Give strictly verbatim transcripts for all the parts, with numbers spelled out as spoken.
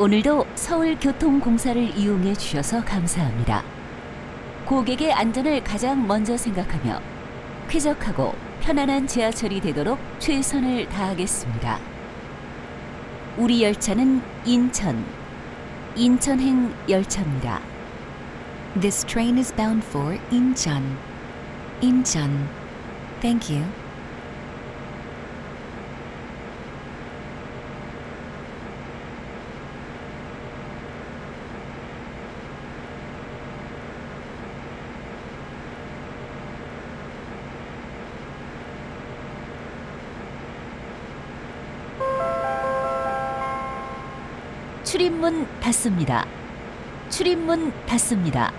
오늘도 서울교통공사를 이용해 주셔서 감사합니다. 고객의 안전을 가장 먼저 생각하며 쾌적하고 편안한 지하철이 되도록 최선을 다하겠습니다. 우리 열차는 인천, 인천행 열차입니다. This train is bound for Incheon. Incheon. Thank you. 출입문 닫습니다. 출입문 닫습니다.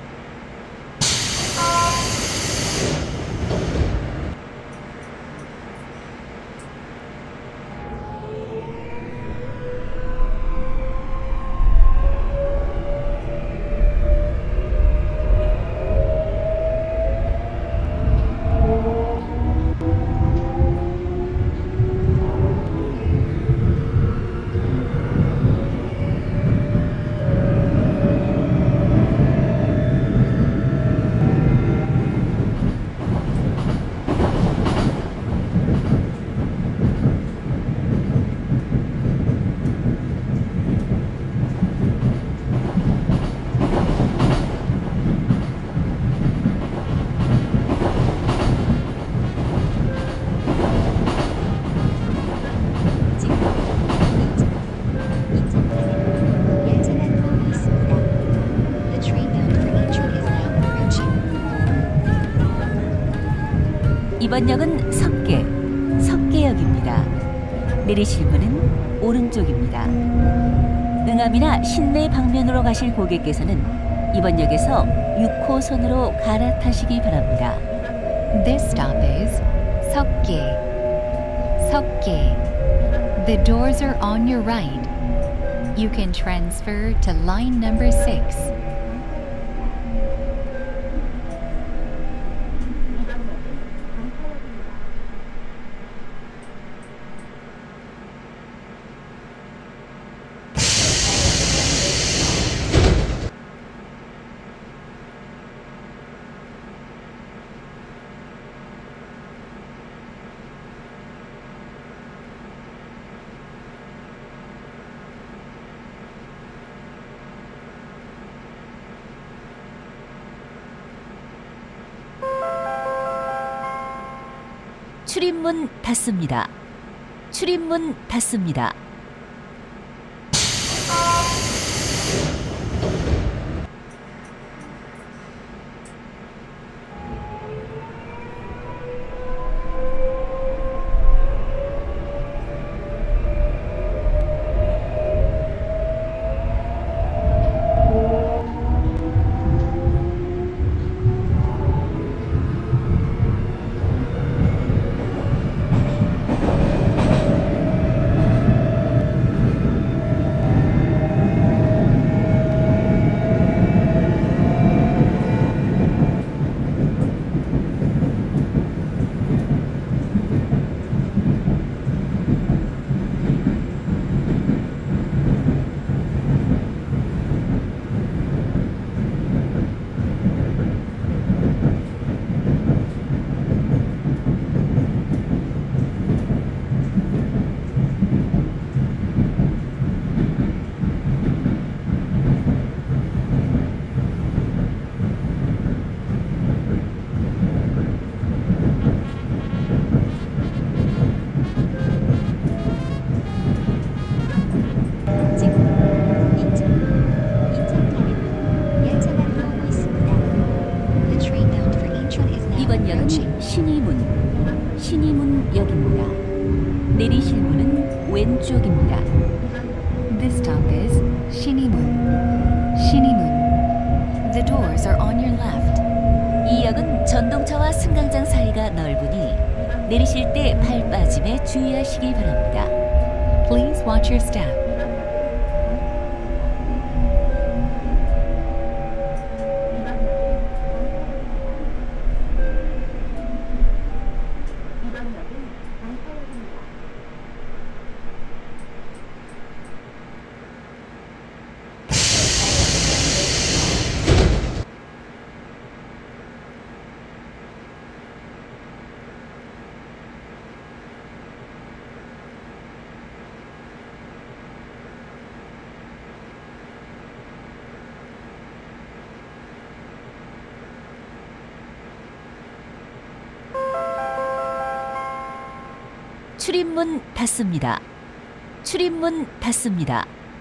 이번 역은 석계, 석계역입니다. 내리실 문은 오른쪽입니다. 응암이나 신내 방면으로 가실 고객께서는 이번 역에서 육 호선으로 갈아타시기 바랍니다. This stop is Seokgae. Seokgae. The doors are on your right. You can transfer to line number six. 출입문 닫습니다. 출입문 닫습니다. 이번 역은 신의문, 신의문역입니다. 내리실 문은 왼쪽입니다. This stop is Shinnimun. Shinnimun. The doors are on your left. 이 역은 전동차와 승강장 사이가 넓으니 내리실 때 발 빠짐에 주의하시기 바랍니다. Please watch your step. 출입문 닫습니다. 출입문 닫습니다.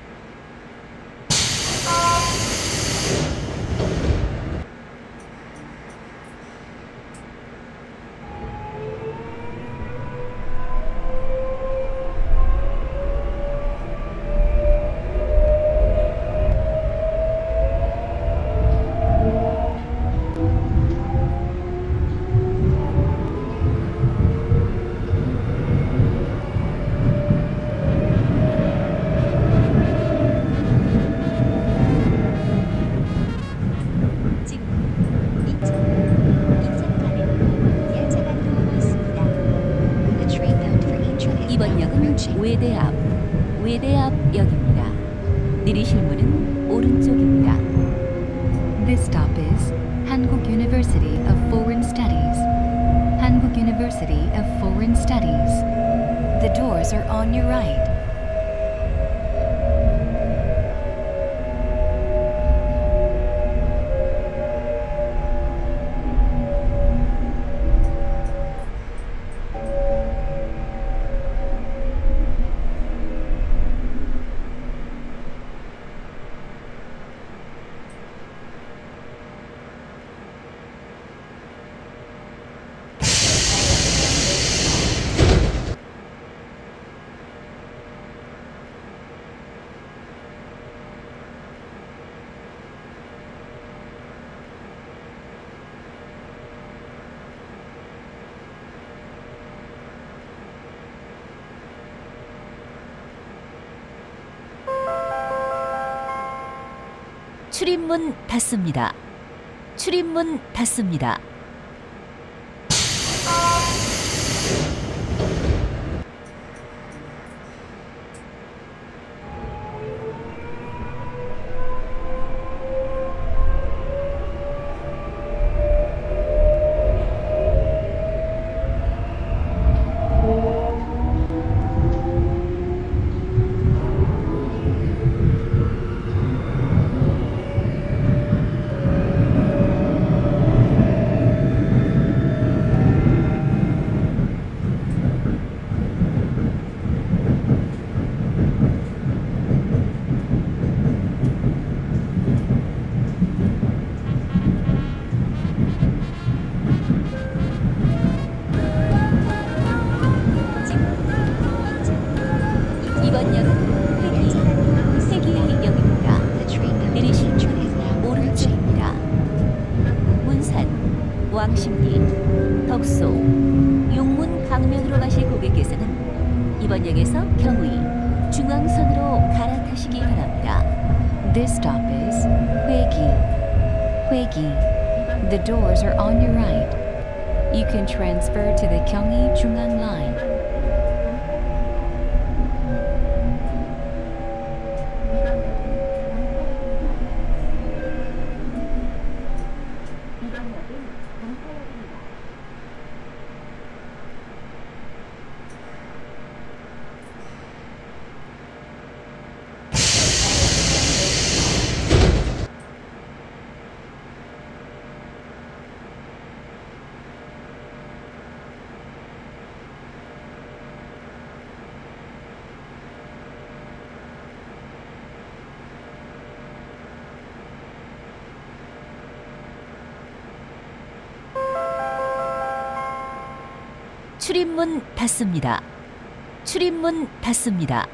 이번 역은 외대 앞, 외대 앞 역입니다. 내리실 문은 오른쪽입니다. This stop is Hankuk University of Foreign Studies. Hankuk University of Foreign Studies. The doors are on your right. 출입문 닫습니다. 출입문 닫습니다. 이번 역은 회기, 회기역입니다. 내리실 문은 오른쪽입니다. 문산, 왕십리, 덕소, 용문 방면으로 가실 고객께서는 이번 역에서 경의, 중앙선으로 갈아타시기 바랍니다. This stop is Huegi. Huegi. The doors are on your right. You can transfer to the Gyeonggi Jungang Line. 출입문 닫습니다. 출입문 닫습니다.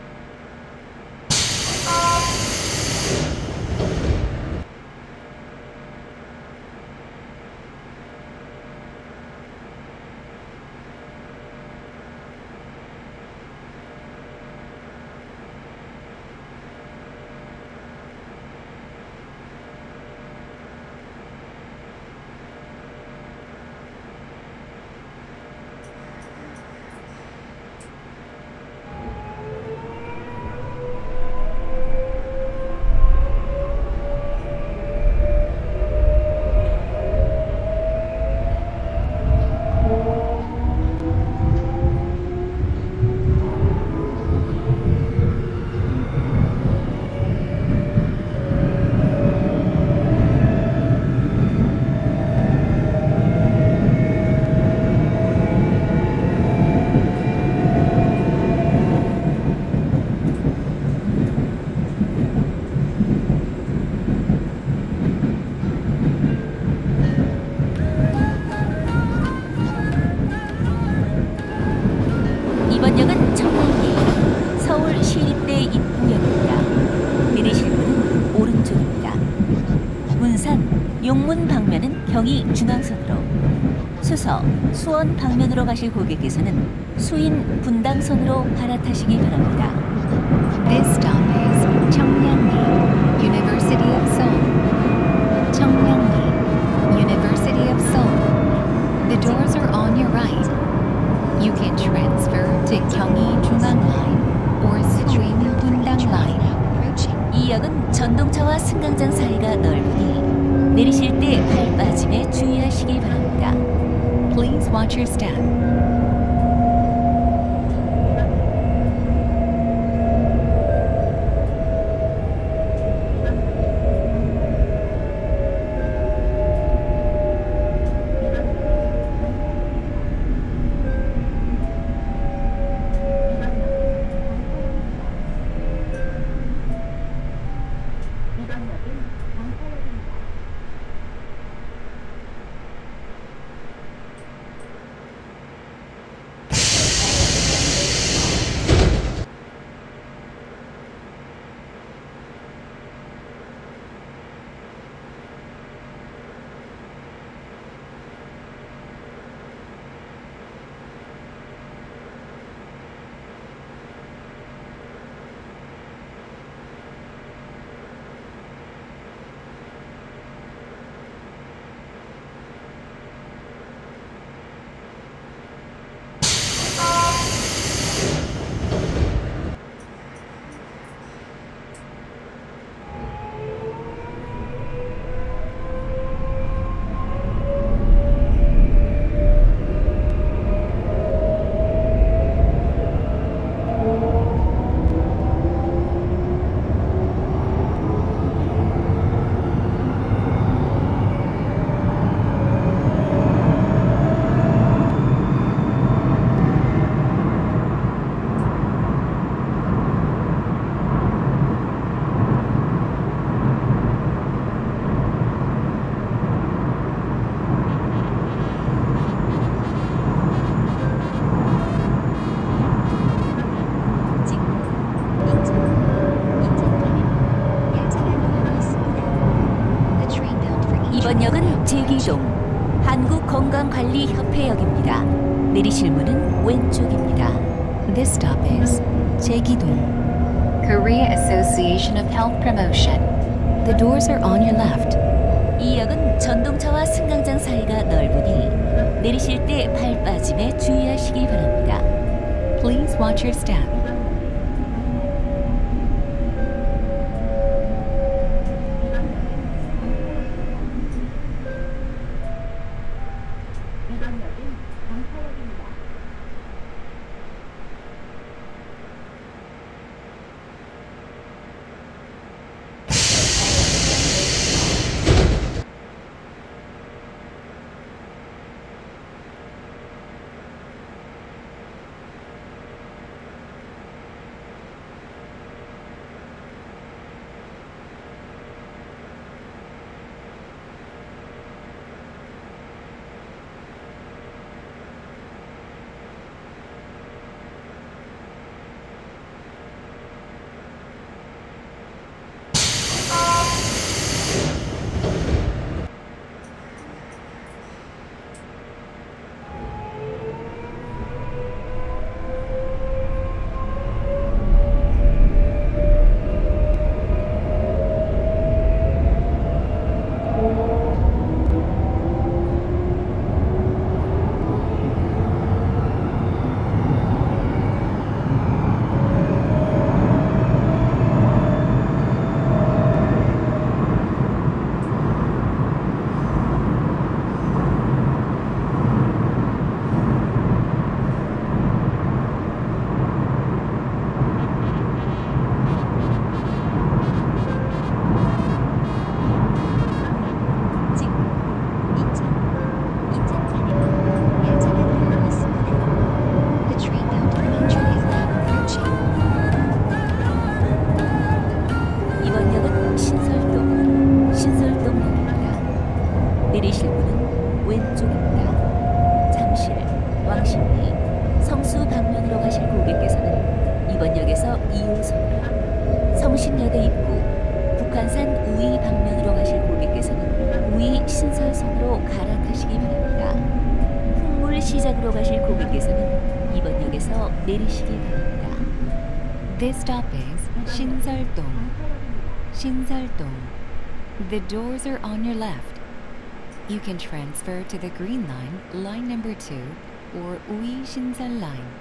경의 중앙선으로, 수서 수원 방면으로 가실 고객께서는 수인 분당선으로 갈아타시기 바랍니다. This stop is 청량리, University of Seoul. 청량리, University of Seoul. The doors are on your right. You can transfer to 경의 중앙 line or 수인 분당 line. 이 역은 전동차와 승강장 사이가 넓으니 내리실 때 발 빠짐에 주의하시기 바랍니다. Please watch your step. 이번 역은 제기동 한국건강관리협회역입니다. 내리실 문은 왼쪽입니다. This stop is 제기동, Korea Association of Health Promotion. The doors are on your left. 이 역은 전동차와 승강장 사이가 넓으니 내리실 때 발 빠짐에 주의하시기 바랍니다. Please watch your step. 내리실 문은 왼쪽입니다. 잠실, 왕십리, 성수 방면으로 가실 고객께서는 이번 역에서 이 호선으로, 성신여대 입구, 북한산 우이 방면으로 가실 고객께서는 우이 위 신설선으로 갈아타시기 바랍니다. 풍물 시작으로 가실 고객께서는 이번 역에서 내리시기 바랍니다. This stop is 신설동. 신설동. The doors are on your left. You can transfer to the green line, line number two, or Ui Shinsan line.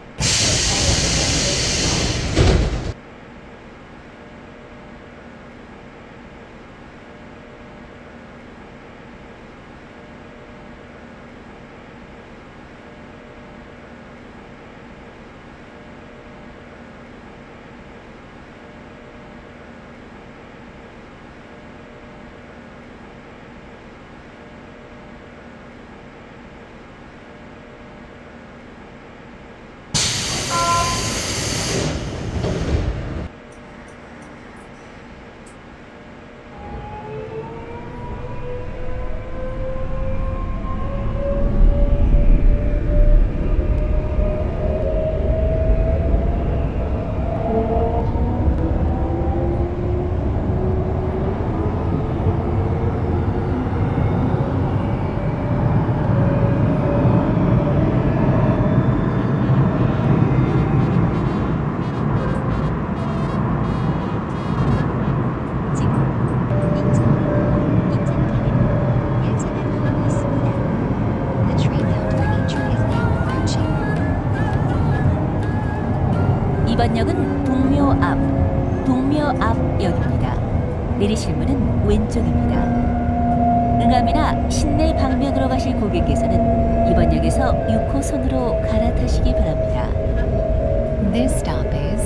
이번 역은 동묘 앞, 동묘 앞역입니다. 내리실 문은 왼쪽입니다. 응암이나 신내 방면으로 가실 고객께서는 이번 역에서 육 호선으로 갈아타시기 바랍니다. This stop is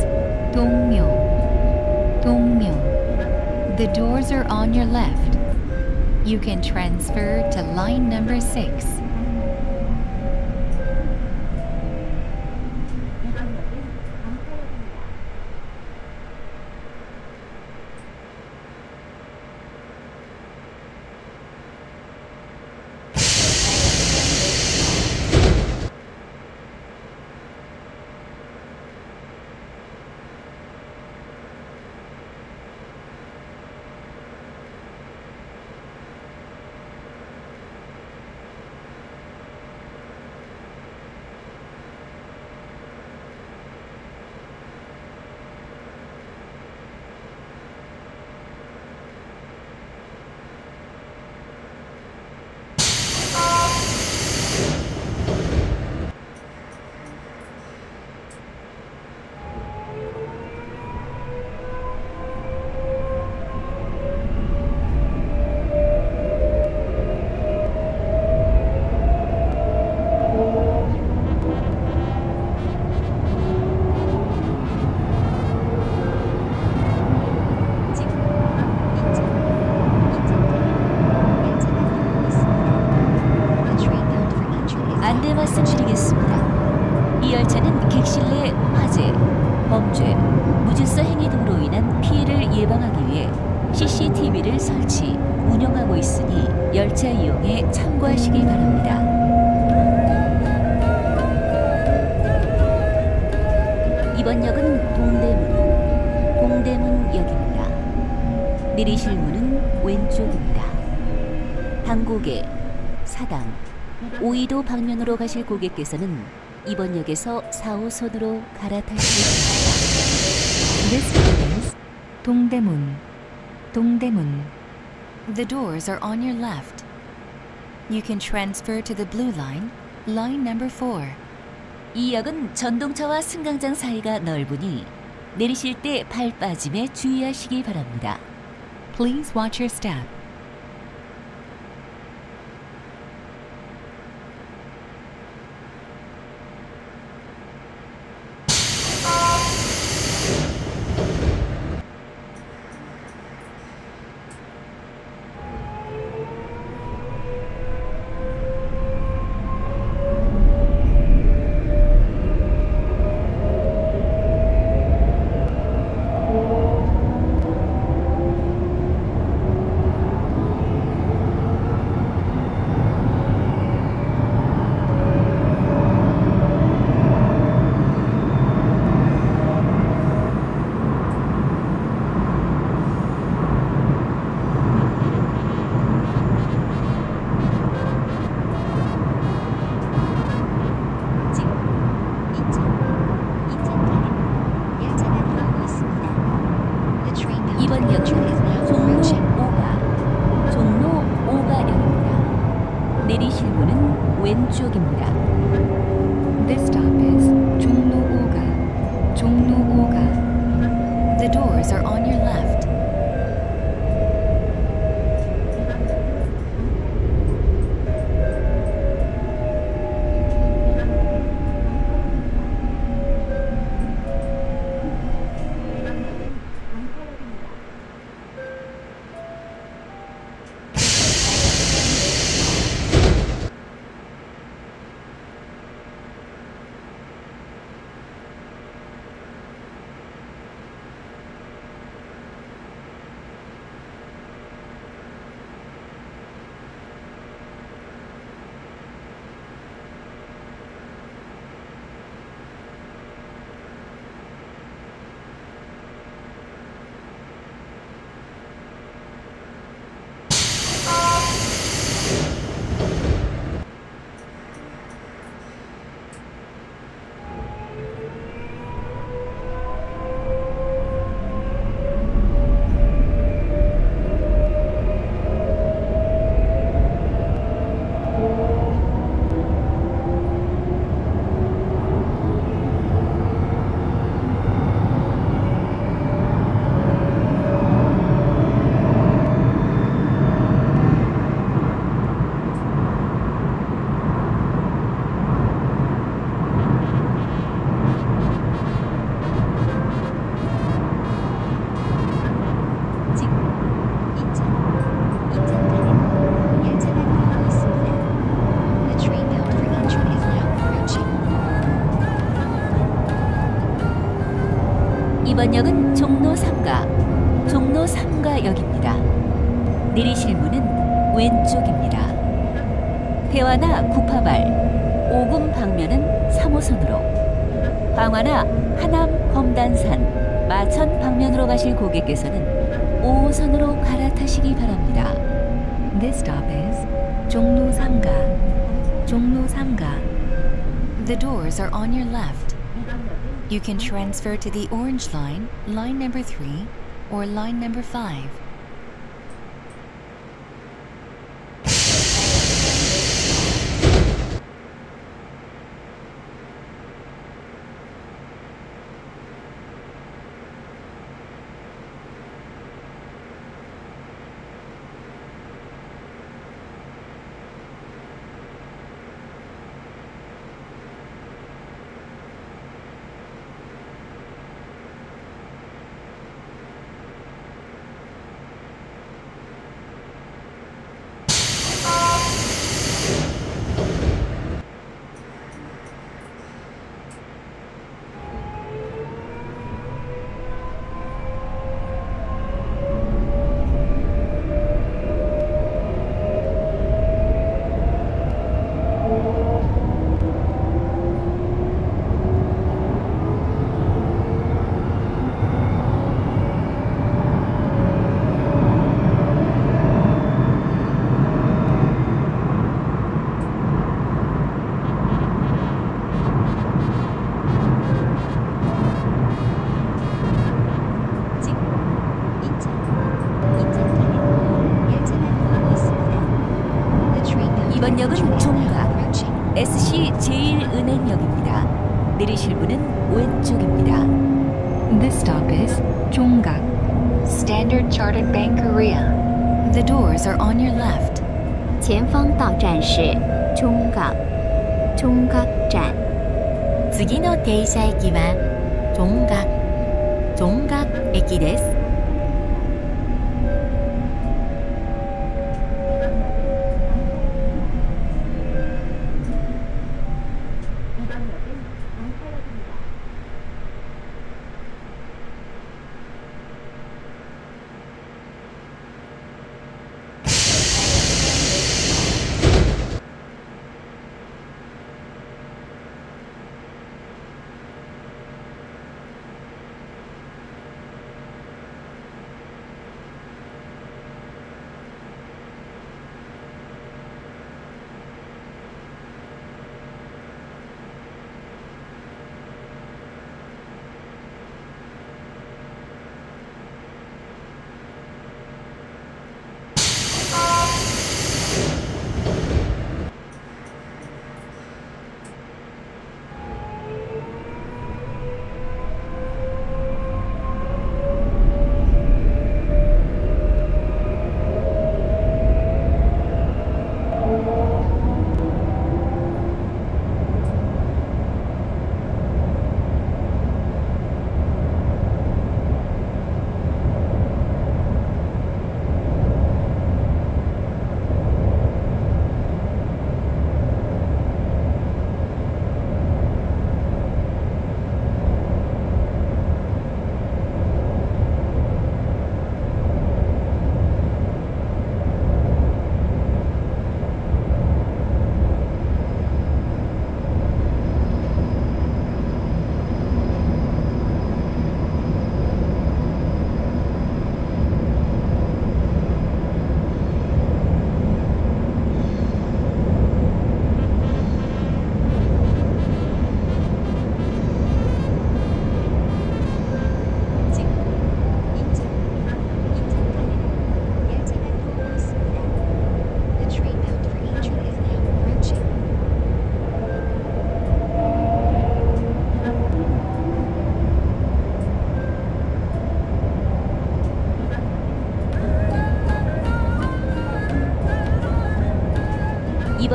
동묘. 동묘. The doors are on your left. You can transfer to line number six. 안내 말씀드리겠습니다. 이 열차는 객실 내 화재, 범죄, 무질서 행위 등으로 인한 피해를 예방하기 위해 씨씨티비를 설치, 운영하고 있으니 열차 이용에 참고하시기 바랍니다. 이번 역은 동대문, 동대문역입니다. 내리실 문은 왼쪽입니다. 당고개, 사당, 오이도 방면으로 가실 고객께서는 이번 역에서 사 호선으로 갈아타시기 바랍니다. This stop is 동대문. 동대문. The doors are on your left. You can transfer to the blue line, line number four. 이 역은 전동차와 승강장 사이가 넓으니 내리실 때 발 빠짐에 주의하시기 바랍니다. Please watch your step. 내리실 문은 왼쪽입니다. This stop is 종로오가. 종로오가. The doors are on your left. 이번 역은 종로 삼가, 종로 삼가역입니다. 내리실 문은 왼쪽입니다. 대화나 구파발, 오금 방면은 삼 호선으로, 광화나 하남, 검단산, 마천 방면으로 가실 고객께서는 오 호선으로 갈아타시기 바랍니다. This stop is 종로 삼가. 종로 삼가. The doors are on your left. You can transfer to the orange line, line number three, or line number five. 이번 역은 종각, 에스씨 제일은행역입니다. 내리실 문은 왼쪽입니다. This stop is 종각, Standard Chartered Bank Korea. The doors are on your left. 前方到站是中港中港站。次の停車駅は中港中港駅です。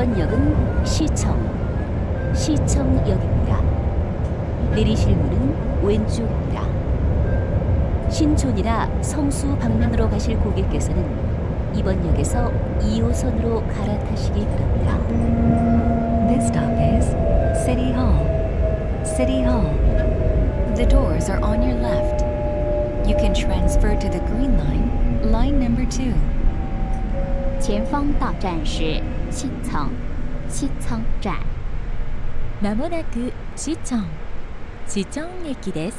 이번 역은 시청, 시청역입니다. 내리실 문은 왼쪽입니다. 신촌이나 성수 방면으로 가실 고객께서는 이번 역에서 이 호선으로 갈아타시기 바랍니다. This stop is City Hall. City Hall. The doors are on your left. You can transfer to the Green Line, line number two. 前方到站是西仓，西仓站。 まもなく시청、시청駅です。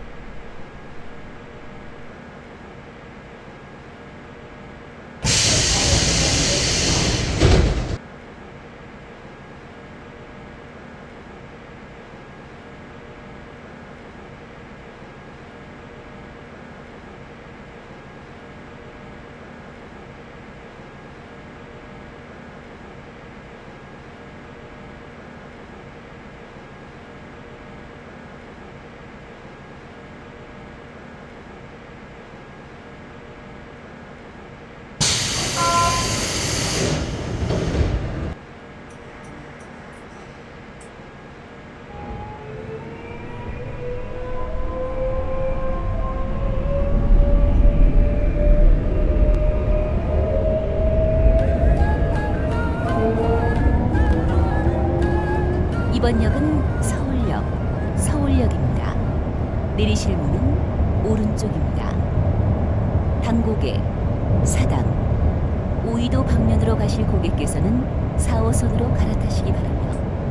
이번 역은 서울역, 서울역입니다. 내리실 문은 오른쪽입니다. 당고개, 사당, 오이도 방면으로 가실 고객께서는 사 호선으로 갈아타시기 바라며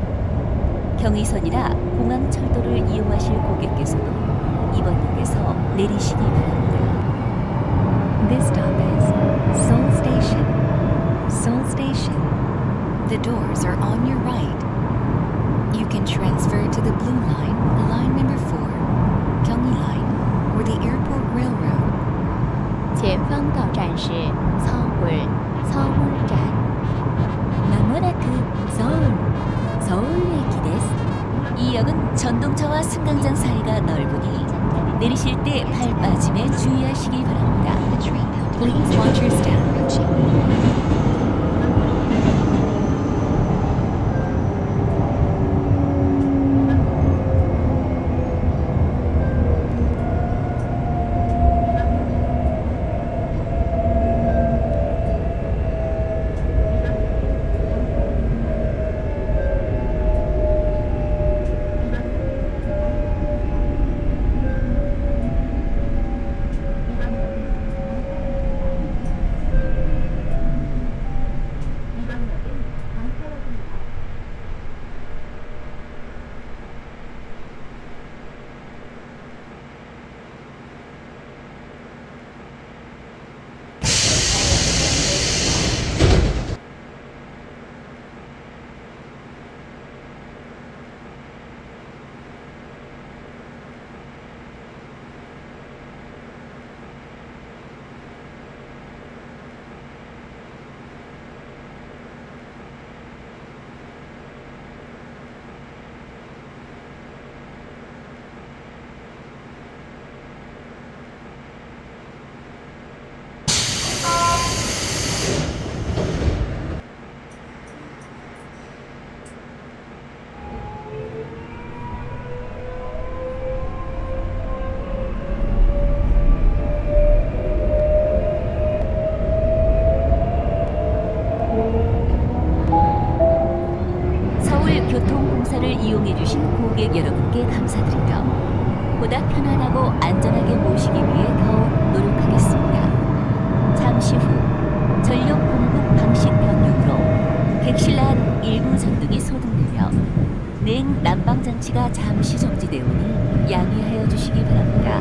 경의선이나 공항철도를 이용하실 고객께서도 이번 역에서 내리시기 바랍니다. This stop is Seoul Station. Seoul Station. The doors are on your right. You can transfer to the Blue Line, line number four, Gyeonggi Line, or the Airport Railroad. 前方到站是서울，서울站。 まもなく서울、서울駅です。 이 역은 전동차와 승강장 사이가 넓으니 내리실 때 발 빠짐에 주의하시기 바랍니다. Please watch your step. 이용해주신 고객 여러분께 감사드리며 보다 편안하고 안전하게 모시기 위해 더욱 노력하겠습니다. 잠시 후 전력 공급 방식 변경으로 객실안 일부 전등이 소등되며 냉 난방 장치가 잠시 정지되오니 양해하여 주시기 바랍니다.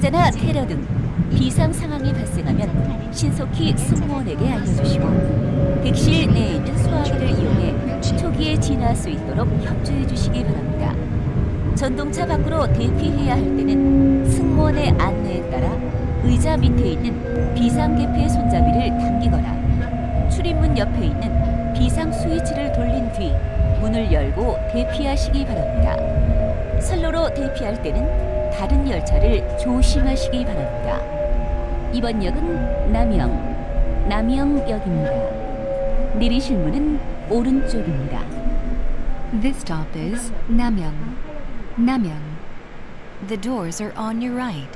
사고자나 테러 등 비상 상황이 발생하면 신속히 승무원에게 알려주시고 객실 내에 있는 소화기를 이용해 초기에 진화할 수 있도록 협조해 주시기 바랍니다. 전동차 밖으로 대피해야 할 때는 승무원의 안내에 따라 의자 밑에 있는 비상개폐 손잡이를 당기거나 출입문 옆에 있는 비상 스위치를 돌린 뒤 문을 열고 대피하시기 바랍니다. 선로로 대피할 때는 다른 열차를 조심하시기 바랍니다. 이번 역은 남영, 남영역입니다. 내리실 문은 오른쪽입니다. This stop is Namyeong. Namyeong. The doors are on your right.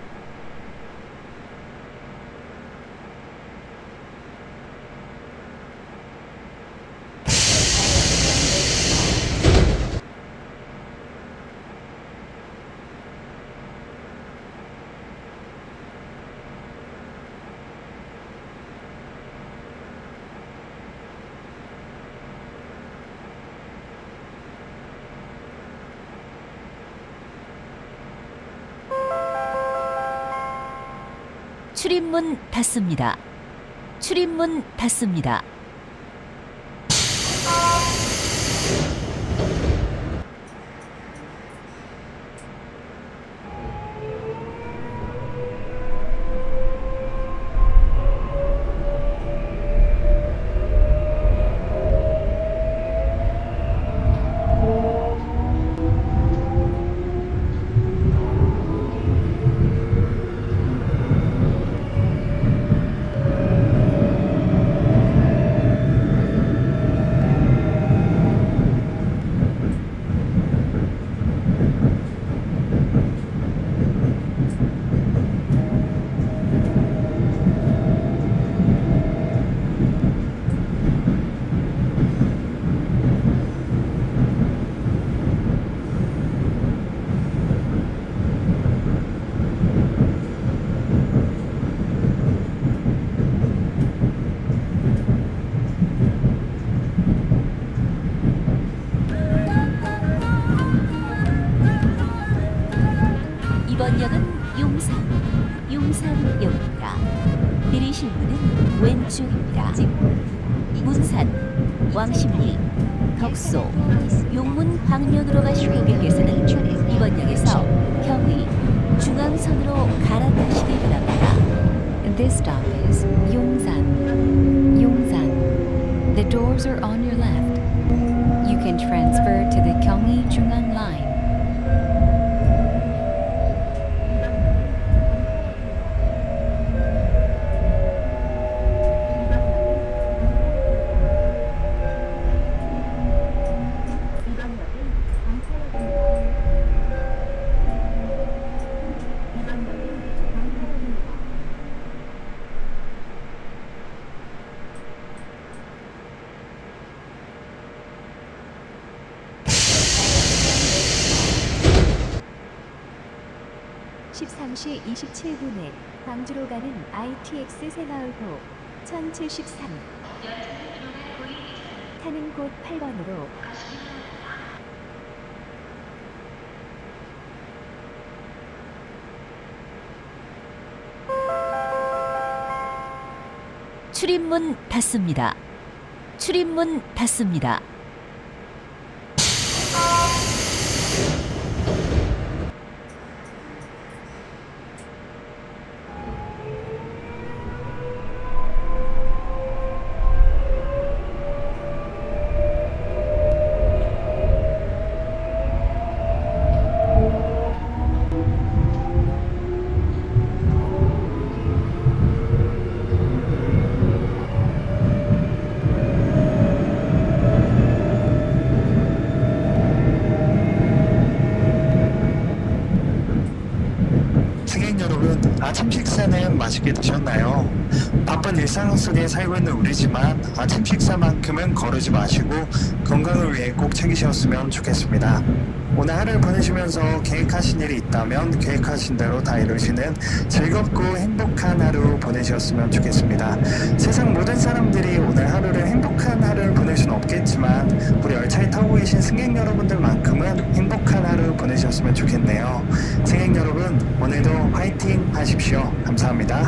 출입문 닫습니다. 출입문 닫습니다. 이번 역은 용산, 용산역입니다. 내리실 문은 왼쪽입니다. 문산, 왕십리, 덕소, 용문 방면으로 가실 고객께서는 이번 역에서 경의, 중앙선으로 갈아타시기 바랍니다. This stop is Yongsan. Yongsan. The doors are on your left. You can transfer to the Gyeonggi Jungang Line. 열세 시 이십칠 분에 광주로 가는 아이티엑스 새마을호 천칠십삼 타는 곳 팔 번으로 출입문 닫습니다. 출입문 닫습니다. 아침 식사는 맛있게 드셨나요? 바쁜 일상 속에 살고 있는 우리지만 아침 식사만큼은 거르지 마시고 건강을 위해 꼭 챙기셨으면 좋겠습니다. 오늘 하루를 보내시면서 계획하신 일이 있다면 계획하신 대로 다 이루시는 즐겁고 행복한 하루 보내셨으면 좋겠습니다. 세상 모든 사람들이 오늘 하루를 행복한 하루를 보낼 수는 없겠지만 우리 열차에 타고 계신 승객 여러분들만큼은 행복한 하루 보내셨으면 좋겠네요. 승객 여러분, 오늘도 화이팅! 이용하십시오. 감사합니다.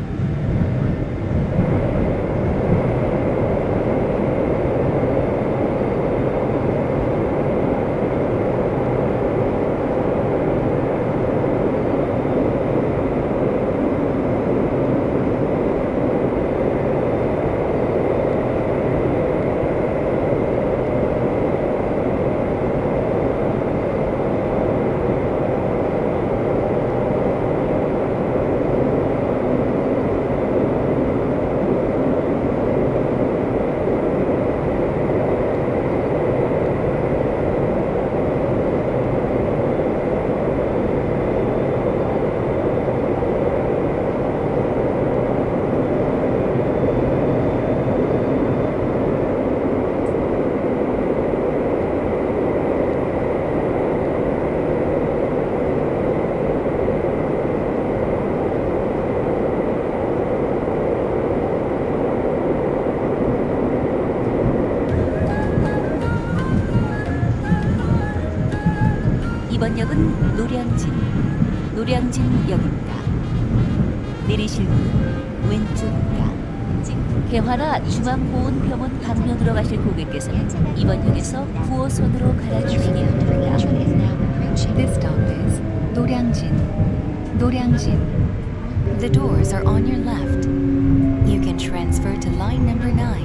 이번 역은 노량진, 노량진역입니다. 내리실 문은 왼쪽입니다. 개화나 중앙보훈병원 방면으로 가실 고객께서는 이번 역에서 구 호선으로 갈아주시기 바랍니다. This stop is 노량진. 노량진. The doors are on your left. You can transfer to line number nine.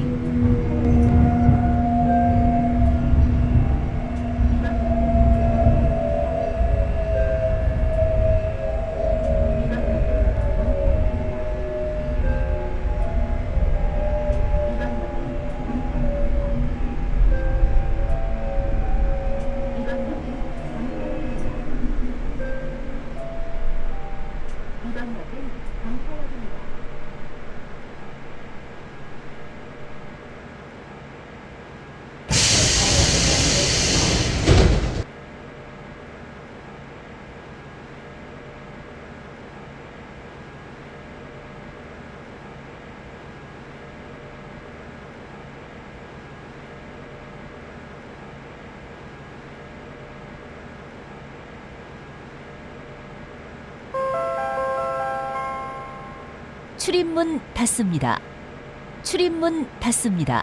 출입문 닫습니다. 출입문 닫습니다.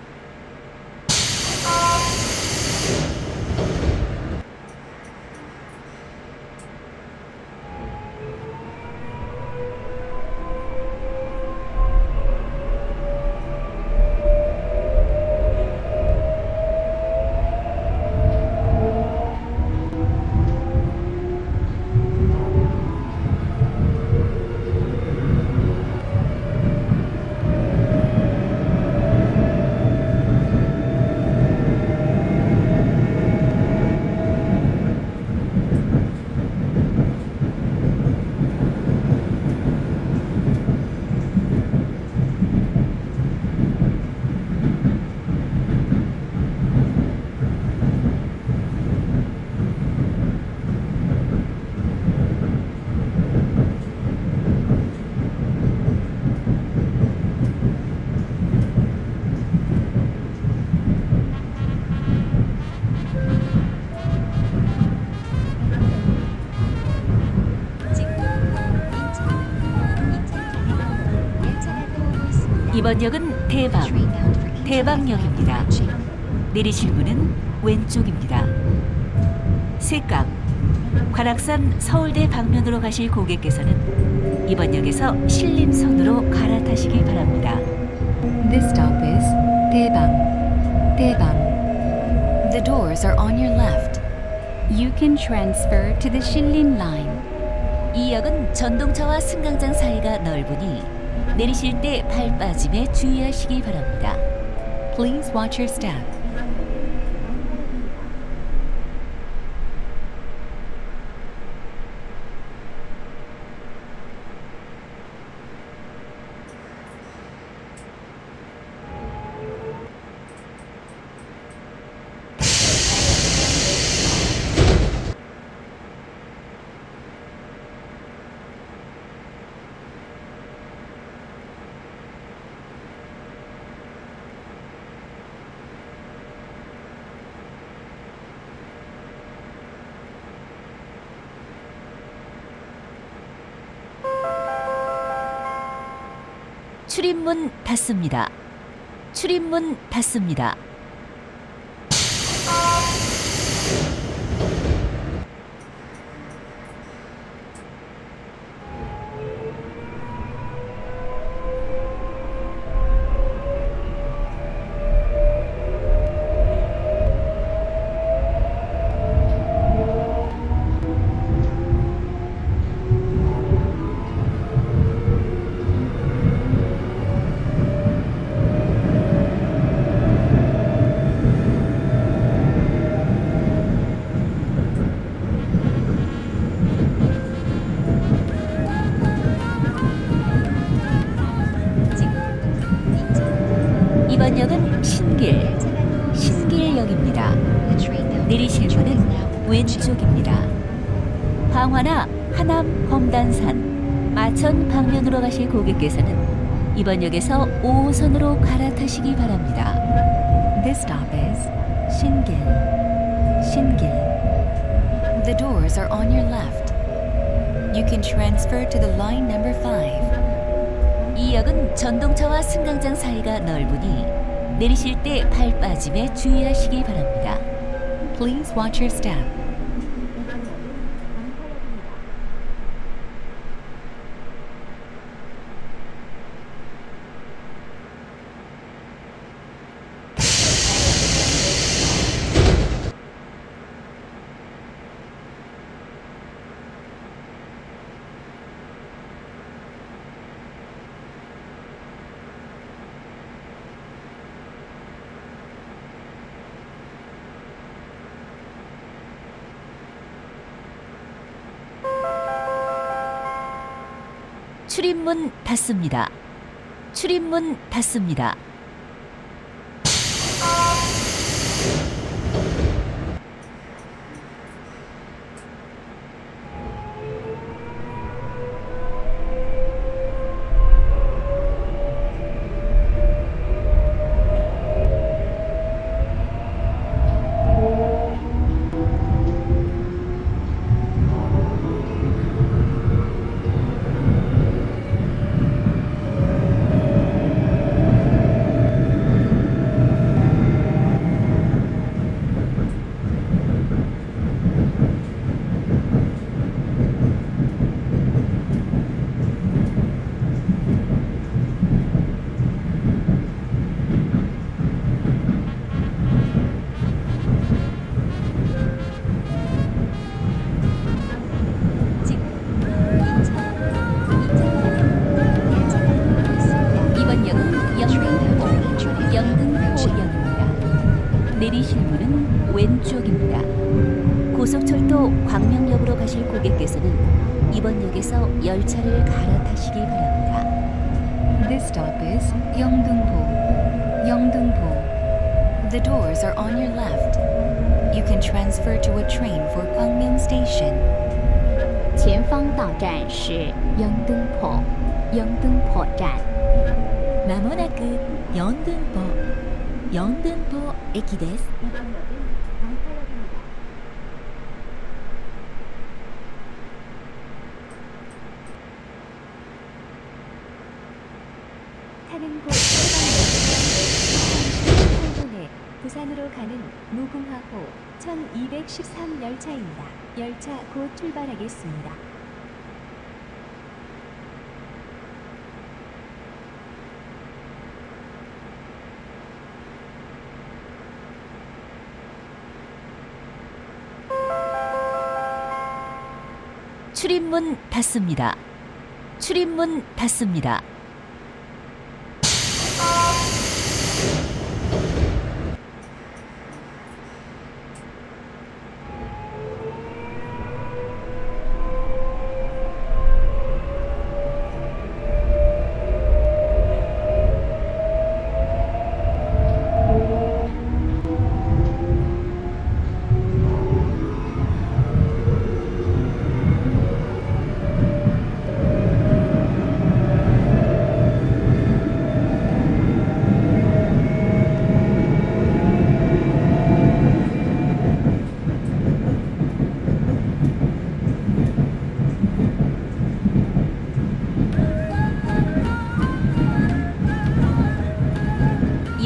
이번 역은 대방, 대방역입니다. 내리실 문은 왼쪽입니다. 새각, 관악산 서울대 방면으로 가실 고객께서는 이번 역에서 신림선으로 갈아타시기 바랍니다. This stop is 대방. 대방. The doors are on your left. You can transfer to the 신림 line. 이 역은 전동차와 승강장 사이가 넓으니 내리실 때 발 빠짐에 주의하시기 바랍니다. Please watch your step. 출입문 닫습니다. 출입문 닫습니다. 이번 역은 신길, 신길역입니다. 내리실 문은 왼쪽입니다. 광화나 하남 검단산, 마천 방면으로 가실 고객께서는 이번 역에서 오 호선으로 갈아타시기 바랍니다. This stop is Shingil. Shingil. The doors are on your left. You can transfer to the line number five. 이 역은 전동차와 승강장 사이가 넓으니 내리실 때 발 빠짐에 주의하시기 바랍니다. Please watch your step. 출입문 닫습니다. 출입문 닫습니다. 이번 역은 영등포, 영등포역입니다. 내리실 문은 왼쪽입니다. 고속철도 광명역으로 가실 고객께서는 이번 역에서 열차를 갈아타시기 바랍니다. This stop is Yeongdeungpo. Yeongdeungpo. The doors are on your left. You can transfer to a train for Gwangmyeong Station. 前方到站是영등포 영등포站。 まもなく영등포 영등포駅です。 타는 곳 삼십팔 분에 부산으로 가는 무궁화호 천이백십삼 열차입니다. 열차 곧 출발하겠습니다. 출입문 닫습니다. 출입문 닫습니다.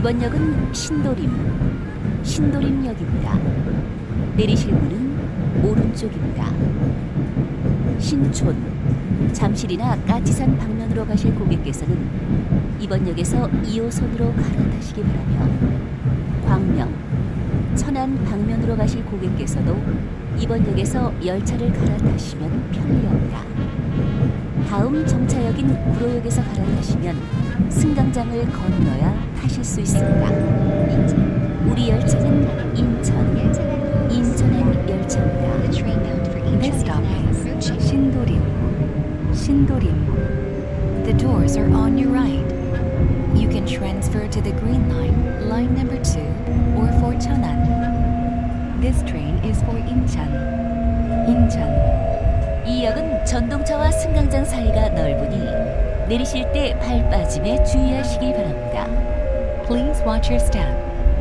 이번 역은 신도림, 신도림역입니다. 내리실 문은 오른쪽입니다. 신촌, 잠실이나 까치산 방면으로 가실 고객께서는 이번 역에서 이 호선으로 갈아타시기 바라며 광명, 천안 방면으로 가실 고객께서도 이번 역에서 열차를 갈아타시면 편리합니다. 다음 정차역인 구로역에서 갈아타시면 승강장을 건너야 타실 수 있습니다. 우리 열차는 인천, 인천행 열차입니다. This stop is Shindorim. Shindorim. The doors are on your right. You can transfer to the Green Line, line number two, or for Cheonan. This train is for Incheon. Incheon. 이 역은 전동차와 승강장 사이가 넓으니 내리실 때 발 빠짐에 주의하시기 바랍니다. Please watch your step.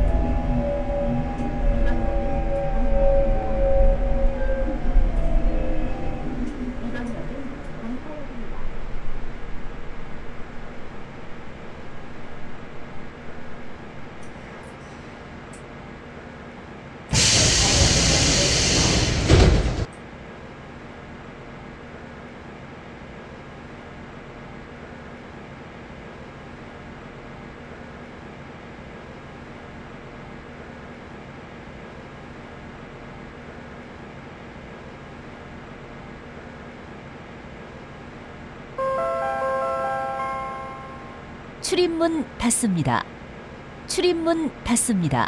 출입문 닫습니다. 출입문 닫습니다.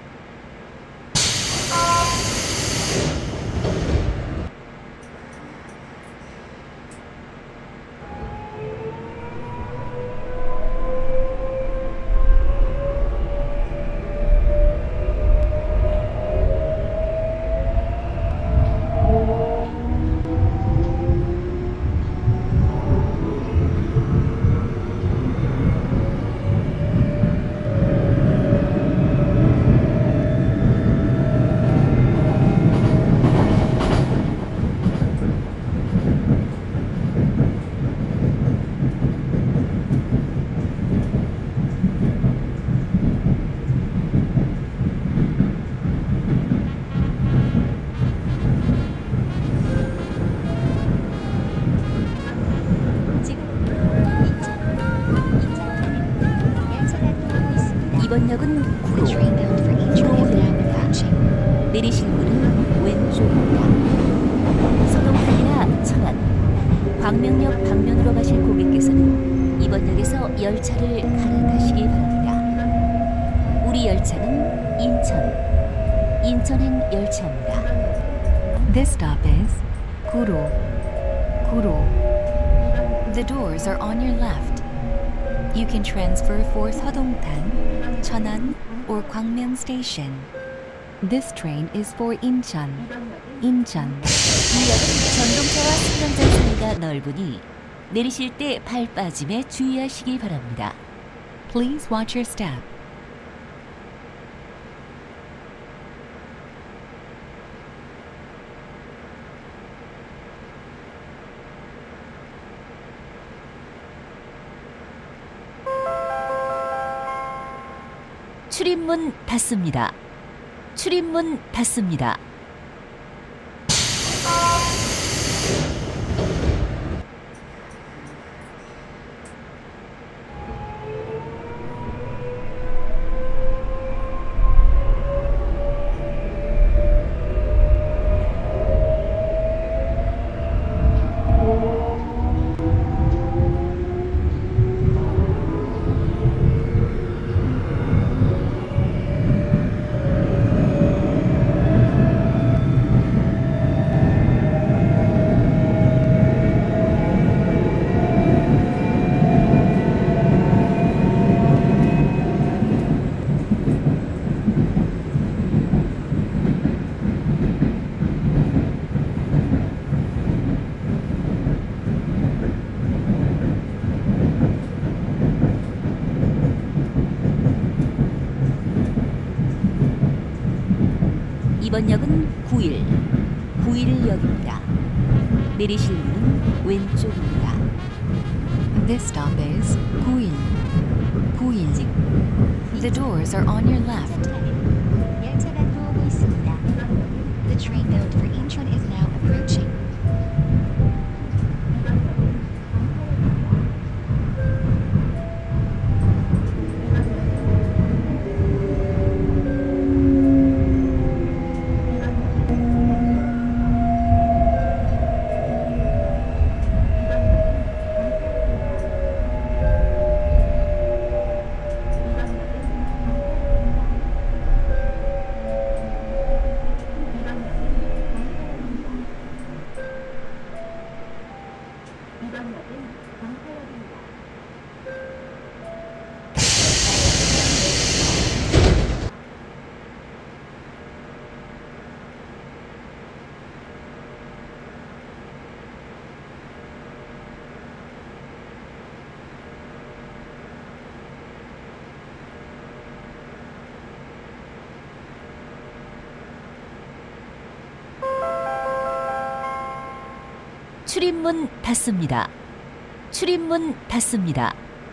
이번 역은 구로, 구로역입니다. 내리실 문은 왼쪽입니다. 서동탄이나 천안, 광명역 방면으로 가실 고객께서는 이번 역에서 열차를 갈아타시기 바랍니다. 우리 열차는 인천, 인천행 열차입니다. This stop is Guro. Guro. The doors are on your left. You can transfer for Seodongtan, Cheonan, or Gwangmyeong Station. This train is for Incheon. Incheon. 이 역은 전동차와 승강장 사이가 넓으니 내리실 때 발 빠짐에 주의하시기 바랍니다. Please watch your step. 출입문 닫습니다. 출입문 닫습니다. 이번 역은 구일, 구일역입니다. 내리실 문은 왼쪽입니다. This stop is Guil. Guil. The doors are on your left. 열차가 들어오고 있습니다. The train bound for Incheon is now approaching. 출입문 닫습니다. 출입문 닫습니다.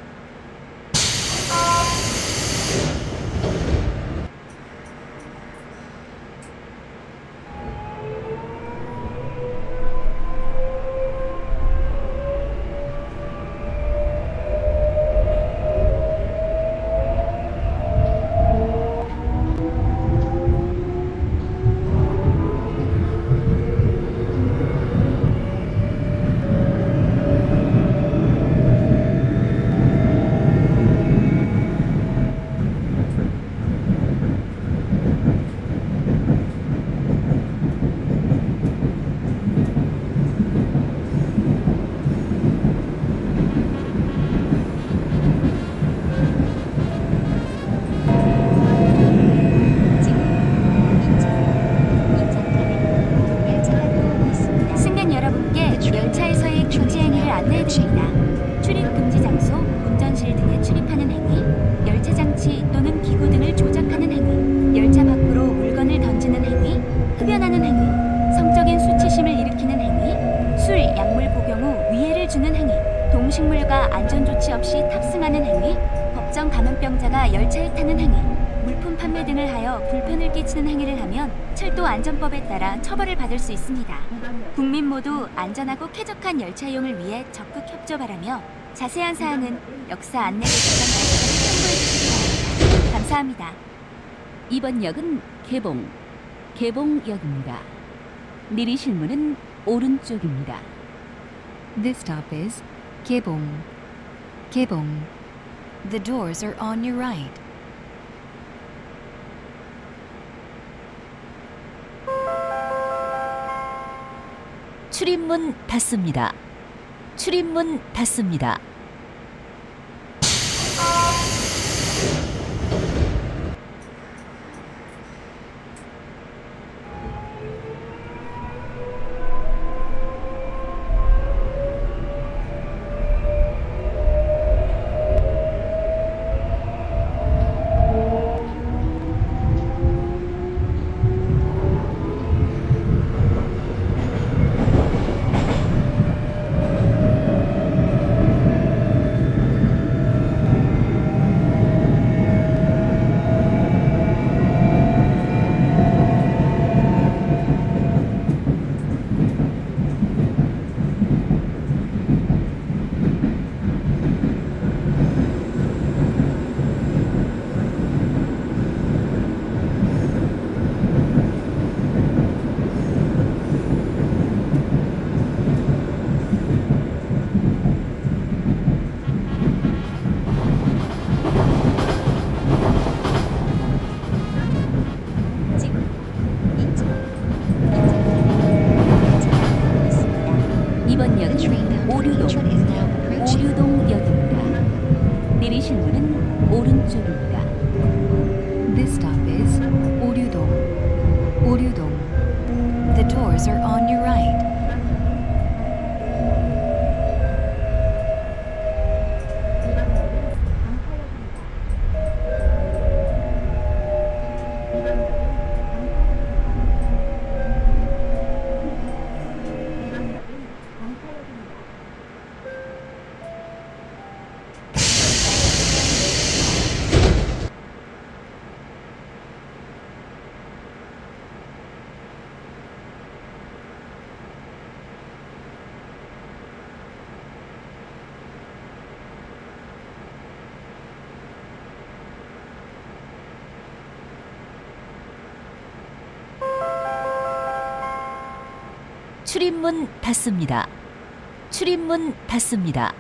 승객 여러분께 열차에서의 금지 행위를 안내해드립니다. 출입 금지 장소, 운전실 등에 출입하는 행위, 열차 장치 또는 기구 등을 조작하는 행위, 열차 밖으로 물건을 던지는 행위, 흡연하는 행위, 성적인 수치심을 일으키는 행위, 술, 약물 복용 후 위해를 주는 행위, 동식물과 안전조치 없이 탑승하는 행위, 법정 감염병자가 열차에 타는 행위, 물품 판매 등을 하여 불편을 끼치는 행위를 하면 철도 안전법에 따라 처벌을 받을 수 있습니다. 국민 모두 안전하고 쾌적한 열차 이용을 위해 적극 협조 바라며 자세한 사항은 역사 안내 게시판 참고해 주시기 바랍니다. 감사합니다. 이번 역은 개봉, 개봉역입니다. 내리실 문은 오른쪽입니다. This stop is Gebong. Gebong. The doors are on your right. 출입문 닫습니다. 출입문 닫습니다. 이번 역은 오류동, 오류동역입니다. 내리실 문은 오른쪽입니다. This stop is Oryudong. Oryudong. The doors are on your right. 출입문 닫습니다. 출입문 닫습니다.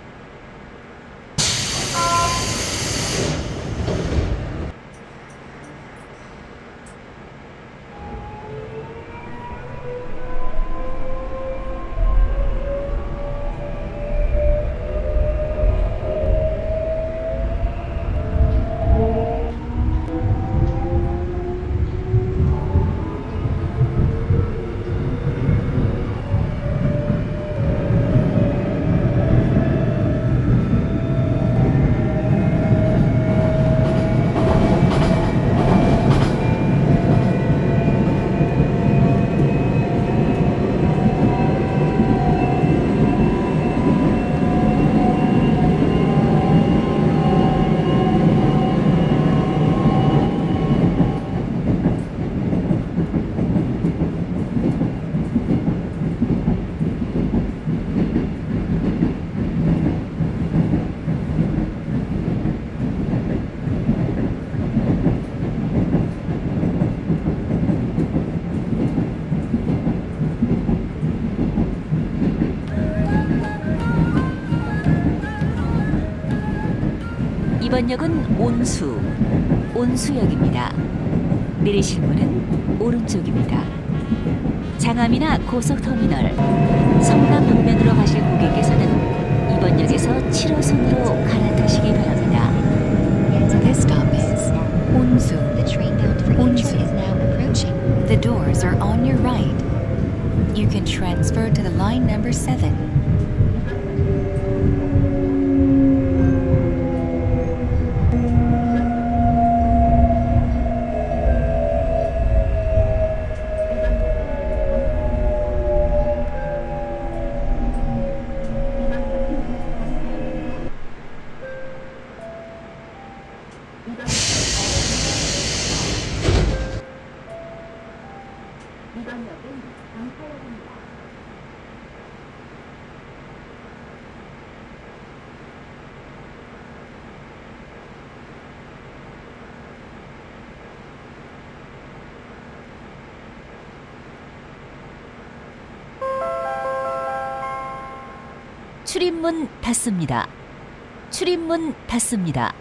이번 역은 온수, 온수역입니다. 내리실 문은 오른쪽입니다. 장암이나 고속터미널, 성남 방면으로 가실 고객께서는 이번 역에서 칠 호선으로 갈아타시기 바랍니다. This stop is 온수. The train bound for 온수. Incheon is now approaching. The doors are on your right. You can transfer to the line number seven. 출입문 닫습니다. 출입문 닫습니다.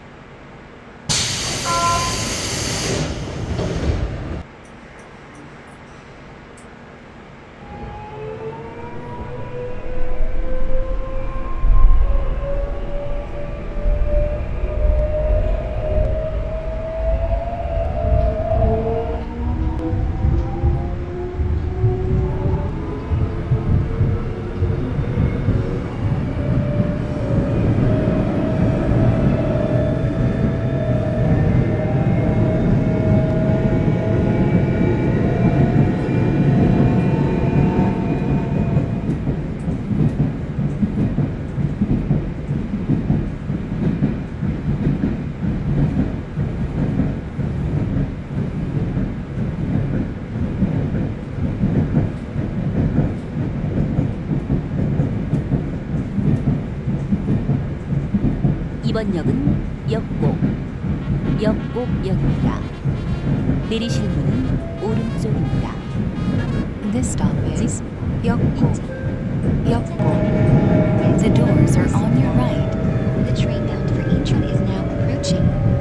이번 역은 역곡, 역곡역입니다. 내리실 문은 오른쪽입니다. This stop is 역곡. 역곡. The doors are on your right. The train bound for Incheon is now approaching.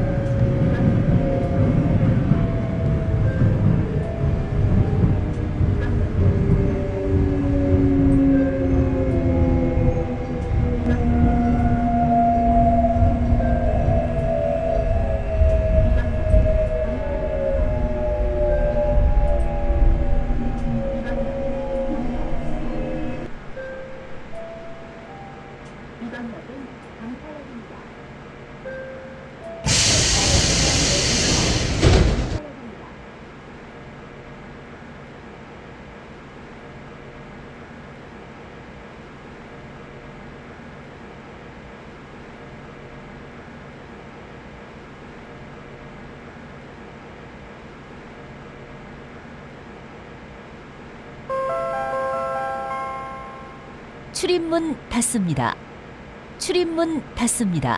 출입문 닫습니다. 출입문 닫습니다.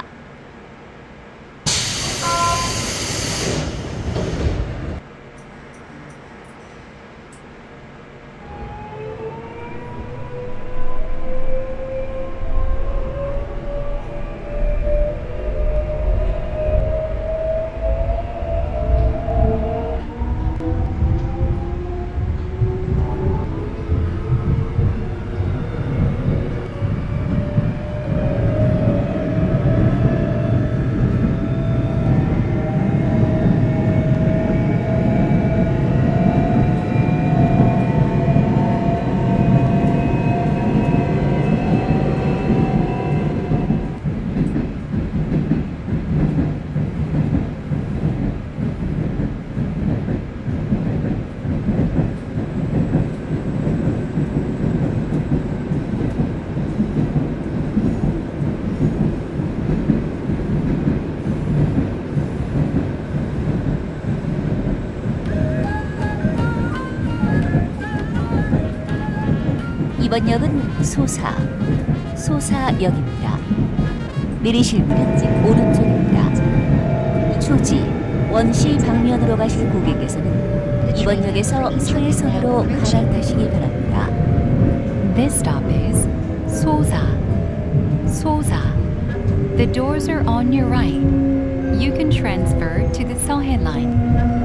이번 역은 소사, 소사역입니다. 내리실 문은 오른쪽입니다. 초지, 원시 방면으로 가실 고객께서는 이번 역에서 서해선으로 갈아타시기 바랍니다. This stop is Sosa. Sosa. The doors are on your right. You can transfer to the Seohae line.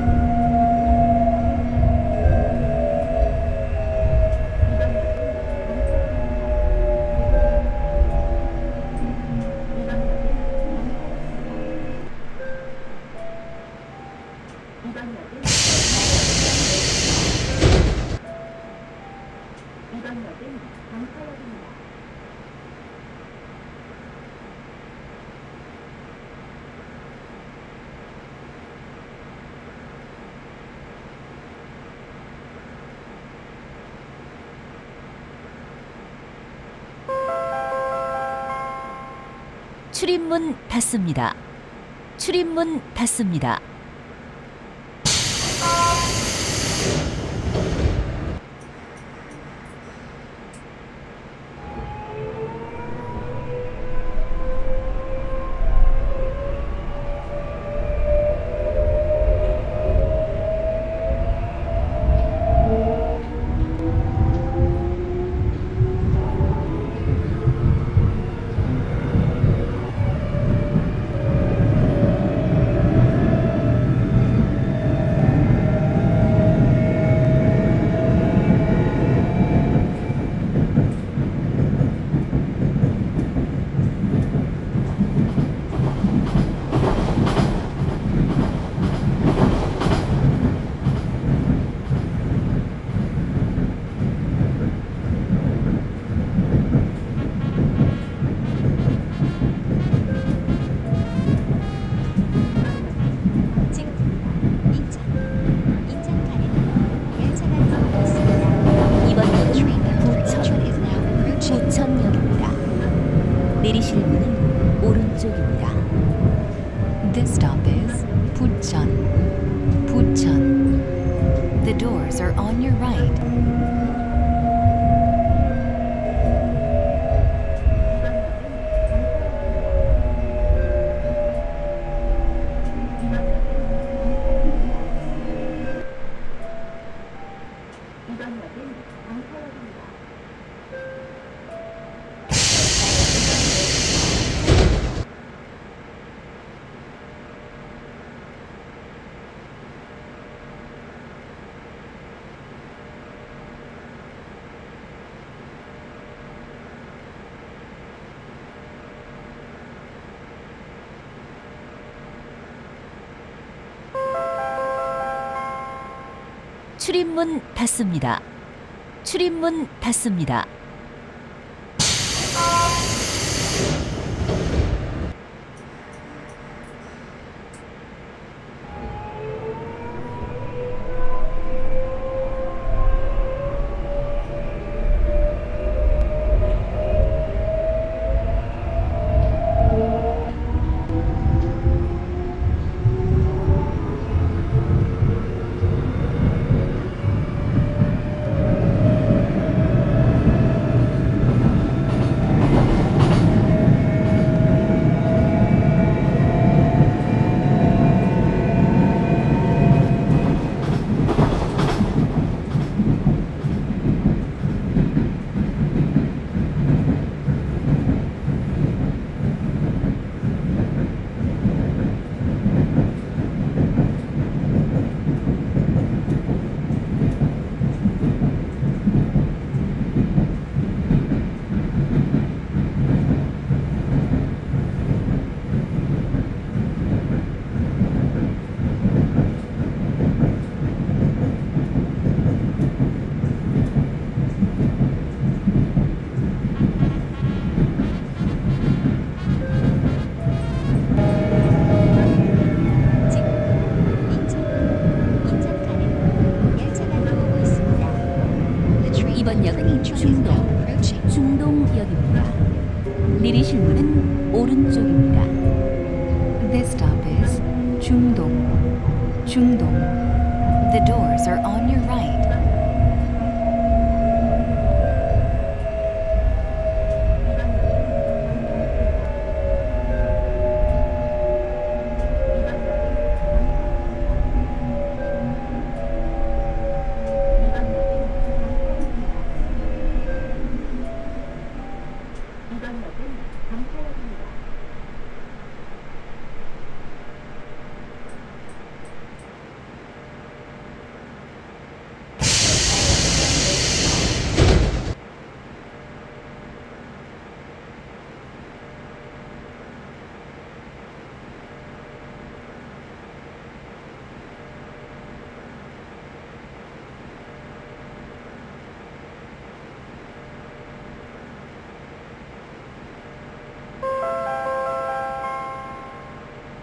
출입문 닫습니다. 출입문 닫습니다. 내리실 문은 오른쪽입니다. This stop is Bucheon. Bucheon. The doors are on your right. 출입문 닫습니다. 출입문 닫습니다. 이번 역은 중동, 중동역입니다. 내리실 문은 오른쪽입니다. This stop is Jungdong. Jungdong. The doors are on your right.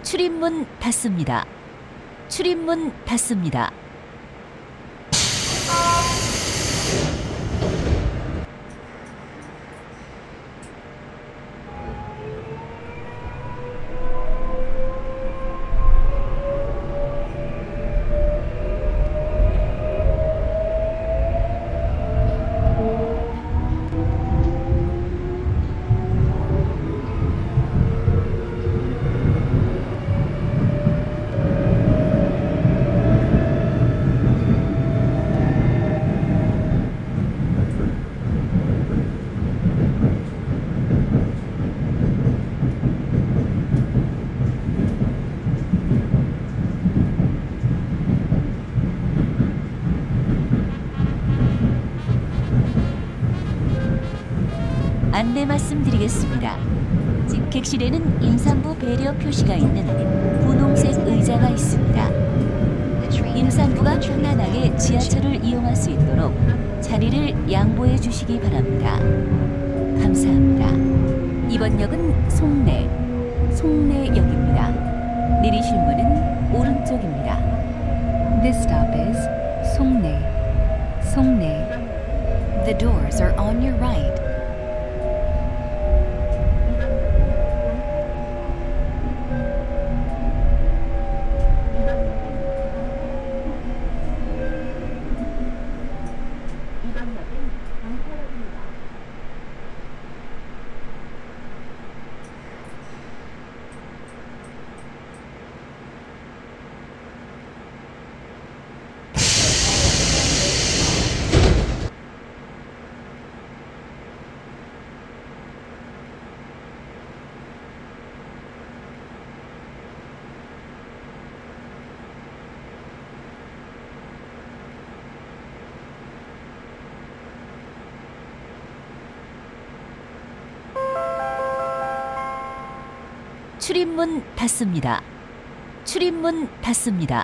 출입문 닫습니다. 출입문 닫습니다. 안내 말씀드리겠습니다. 객실에는 임산부 배려 표시가 있는 분홍색 의자가 있습니다. The train 임산부가 note for entry is now 편안하게 approaching. 지하철을 이용할 수 있도록 자리를 양보해 주시기 바랍니다. 감사합니다. 이번 역은 송내, 송내역입니다. 내리실 문은 오른쪽입니다. This stop is Songnae. Songnae. The doors are on your right. 출입문 닫습니다. 출입문 닫습니다.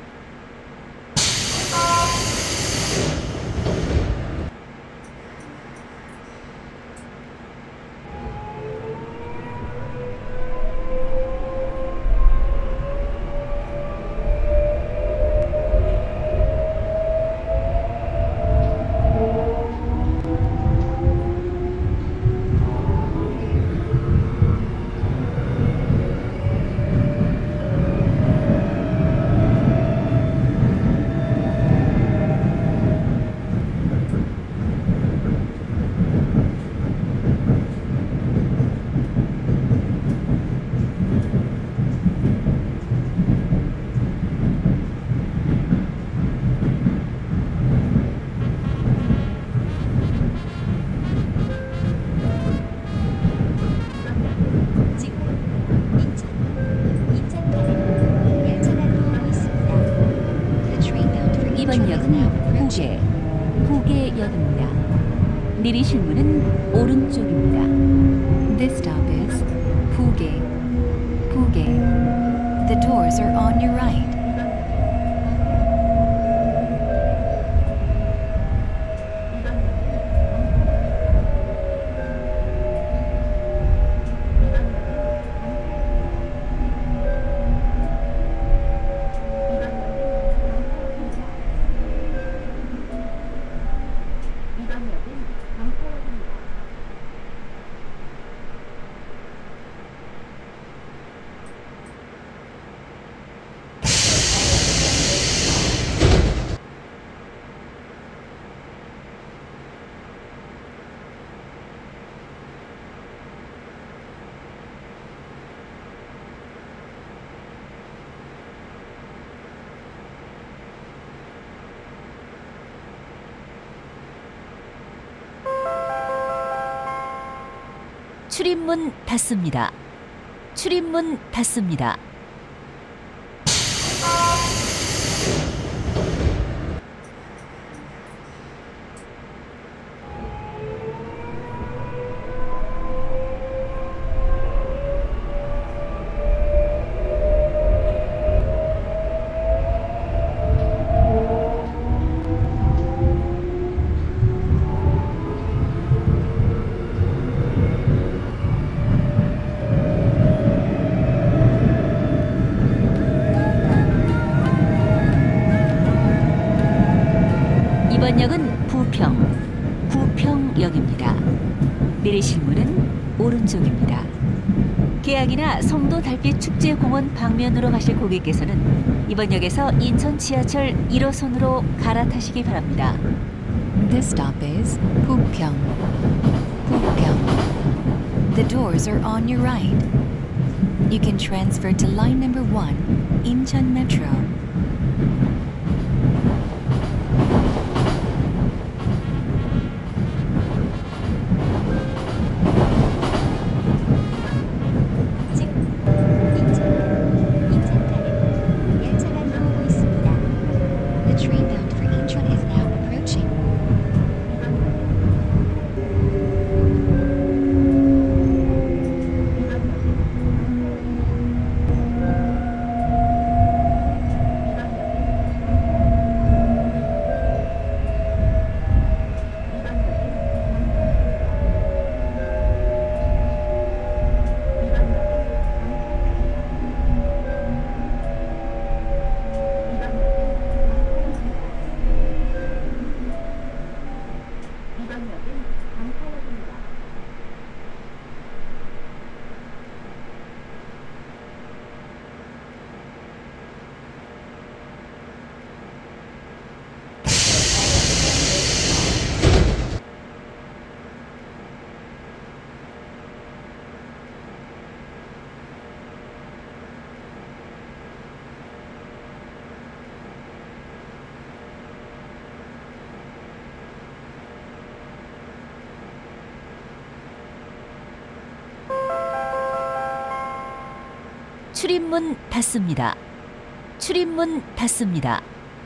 이번 역은 부계, 부계역입니다. 내리실 문은 오른쪽입니다. This stop is Puge. Puge. The doors are on your right. 출입문 닫습니다. 출입문 닫습니다. 이번 역은 부평, 부평역입니다. 내리실 문은 오른쪽입니다. 계양이나 성도 달빛 축제공원 방면으로 가실 고객께서는 이번 역에서 인천 지하철 일 호선으로 갈아타시기 바랍니다. This stop is Pupyeong. Pupyeong. The doors are on your right. You can transfer to line number one, Incheon Metro. 지금 인천, 인천 가는 열차가 들어오고 있습니다. The train bound for Incheon is now approaching. 출입문 닫습니다. 출입문 닫습니다.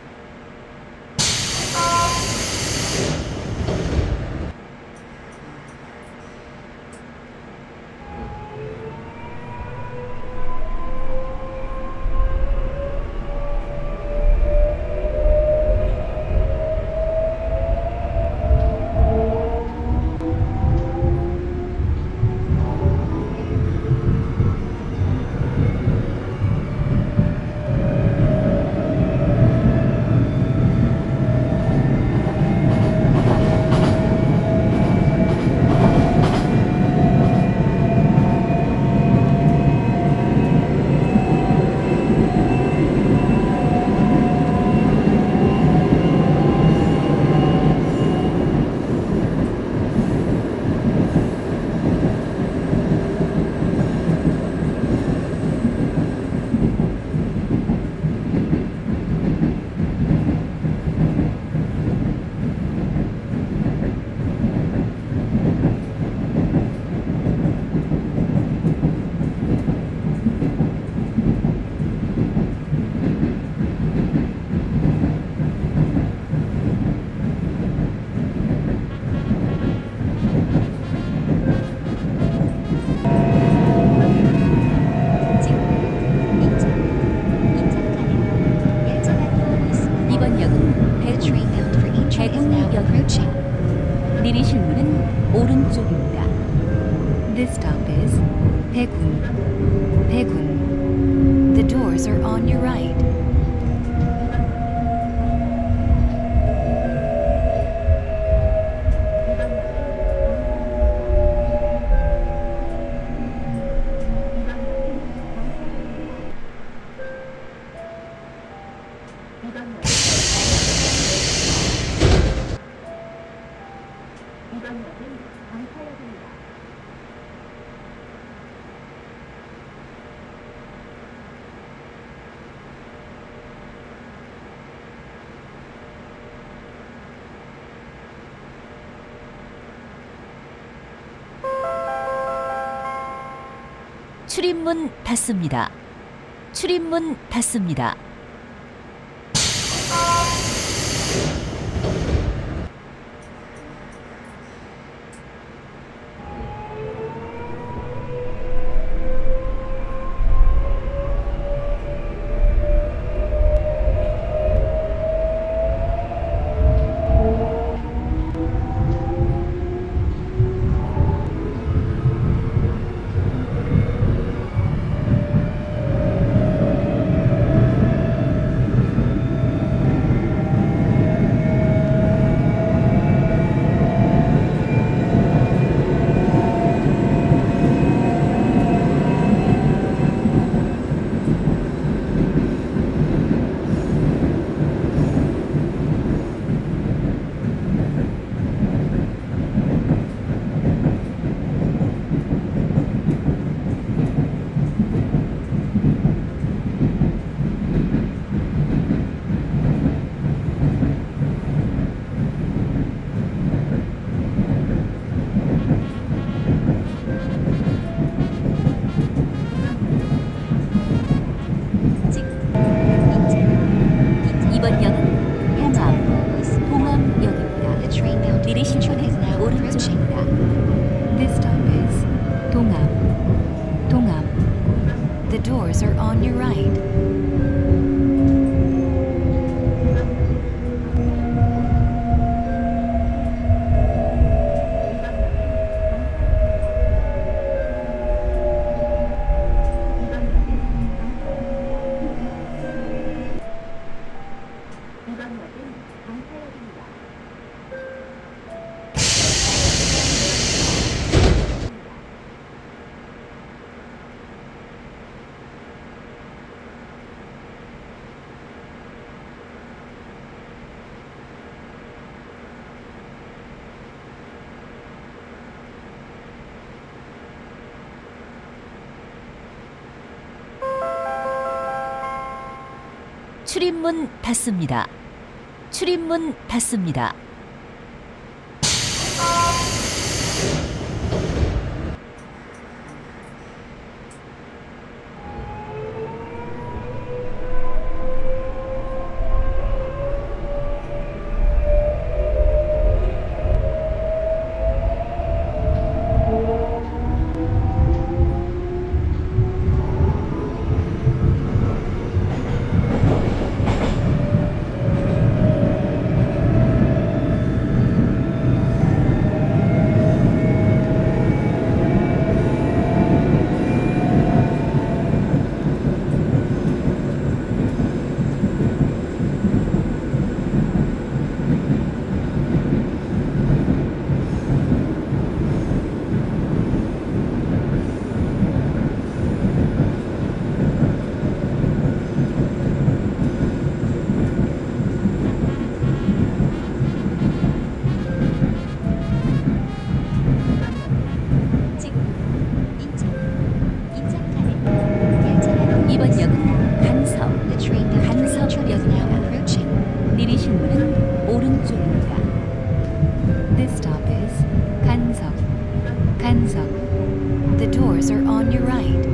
내리실 문은 오른쪽입니다. This stop is Daegun. Daegun. The doors are on your right. 출입문 닫습니다. 출입문 닫습니다. 출입문 닫습니다. 출입문 닫습니다. 이번 역은 간석, The train bound for Incheon is now 간석역입니다. approaching. 내리실 문은 오른쪽입니다. This stop is Gansok. Gansok. The doors are on your right.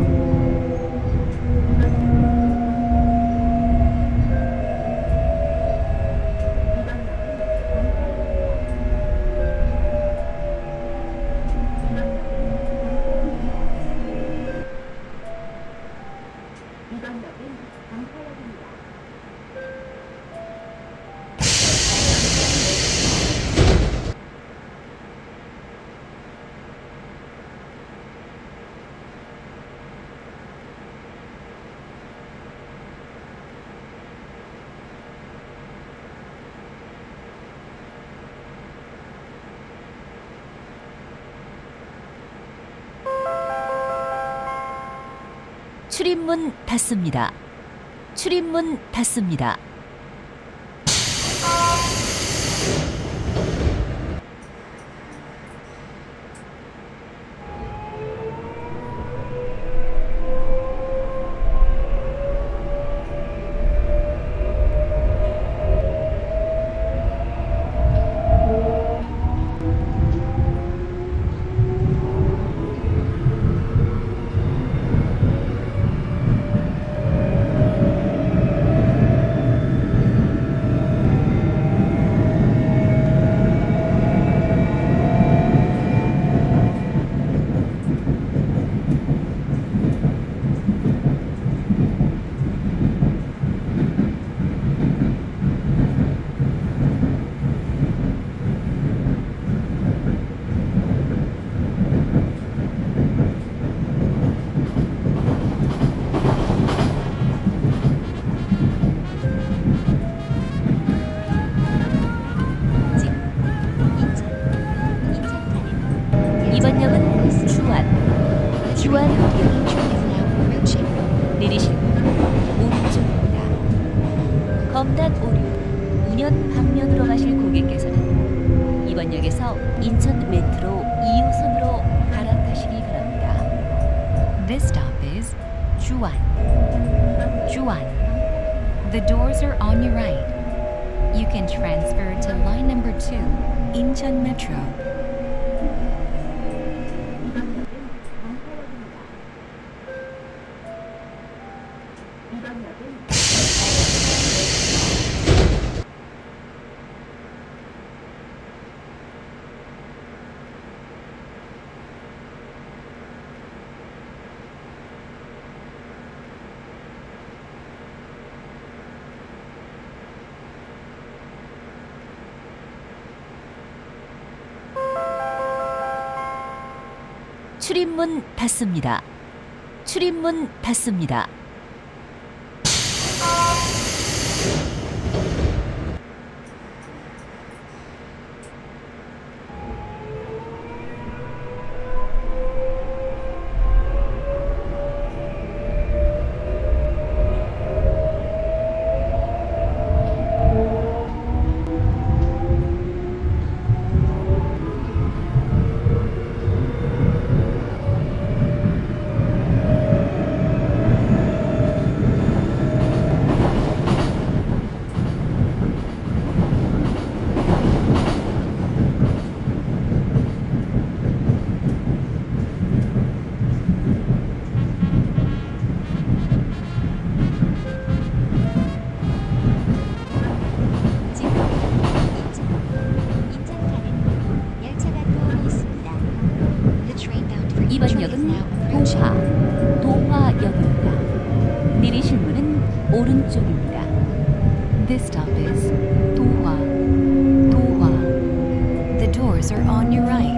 출입문 닫습니다. 출입문 닫습니다. 이번 역은 주안, 주안역입니다. Incheon is now approaching. 내리실 문은 오른쪽입니다. 검단 오류, 운현 방면으로 가실 고객께서는 이번 역에서 인천 메트로 이 호선으로 갈아타시기 바랍니다. This stop is Juan. Juan. The doors are on your right. You can transfer to line number two, Incheon Metro. 출입문 닫습니다. 출입문 닫습니다. This stop is 도화. 도화. The doors are on your right.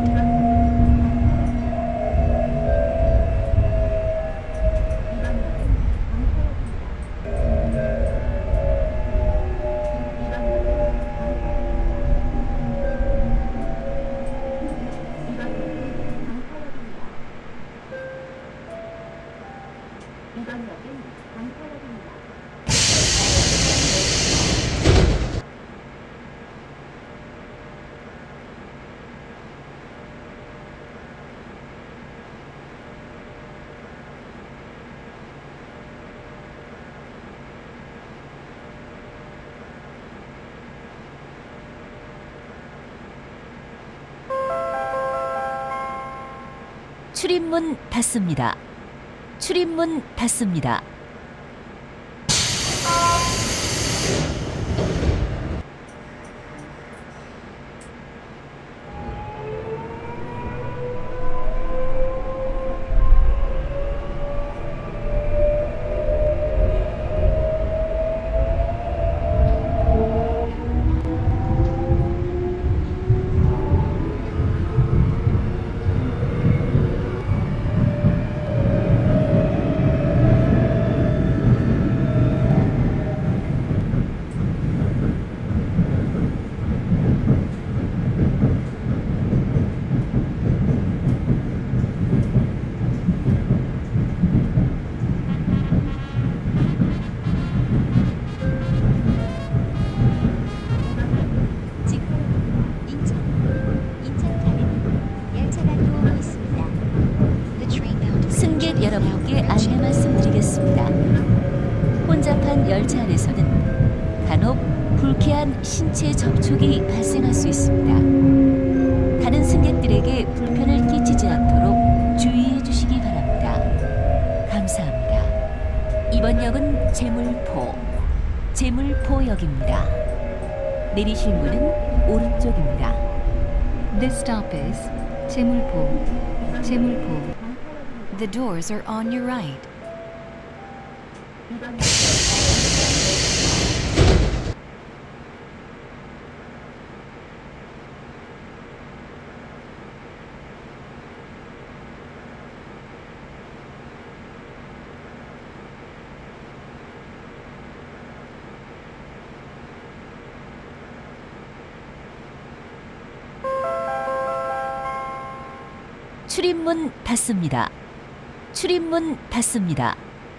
출입문 닫습니다. 출입문 닫습니다. 승객 여러분께 안내 말씀드리겠습니다. 혼잡한 열차 안에서는 간혹 불쾌한 신체 접촉이 발생할 수 있습니다. 다른 승객들에게 불편을 끼치지 않도록 주의해 주시기 바랍니다. 감사합니다. 이번 역은 제물포, 제물포역입니다. 내리실 문은 오른쪽입니다. This stop is 제물포. 제물포. The doors are on your right. 출입문 닫습니다. 출입문 닫습니다.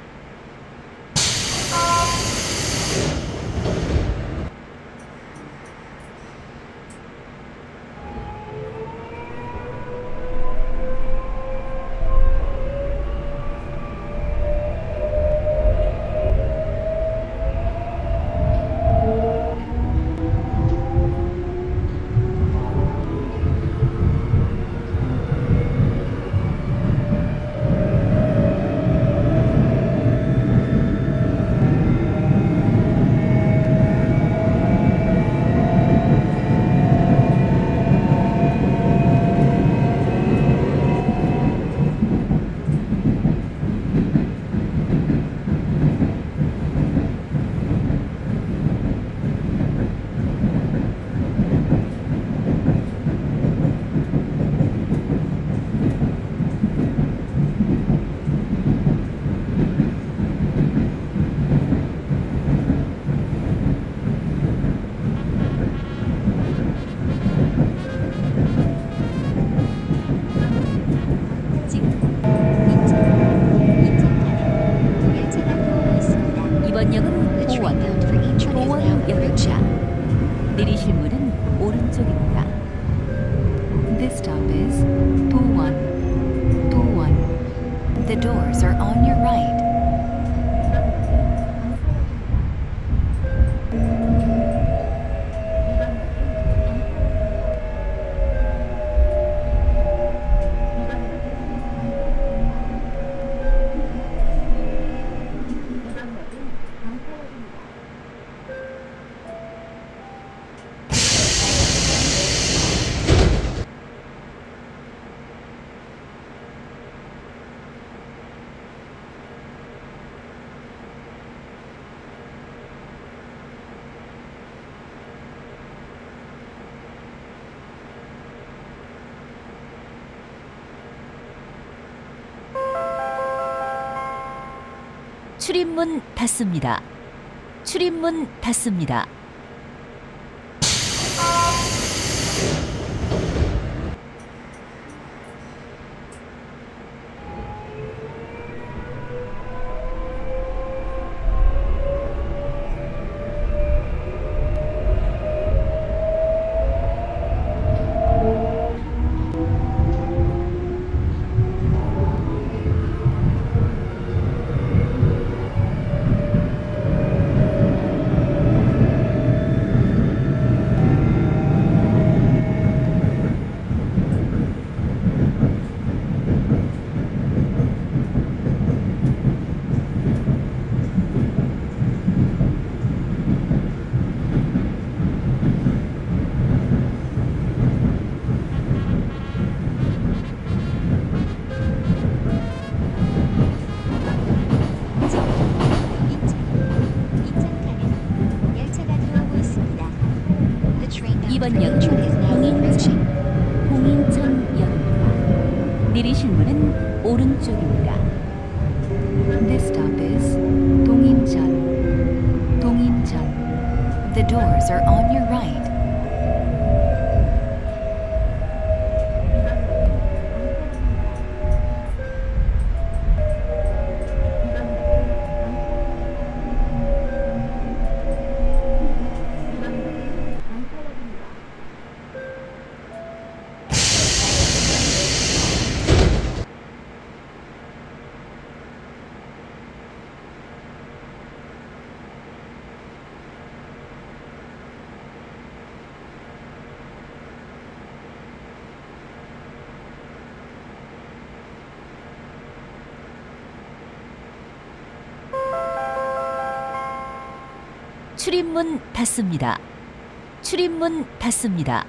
이번 역은 도원, 도원 역입니다. 내리실 문은 오른쪽입니다. This stop is 도원. 도원. The doors are on your right. 출입문 닫습니다. 출입문 닫습니다. 이번 역은 봉인천, 봉인천역입니다. 내리실 문은 오른쪽입니다. This stop is 동인천. 동인천. The doors are on your right. 출입문 닫습니다. 출입문 닫습니다.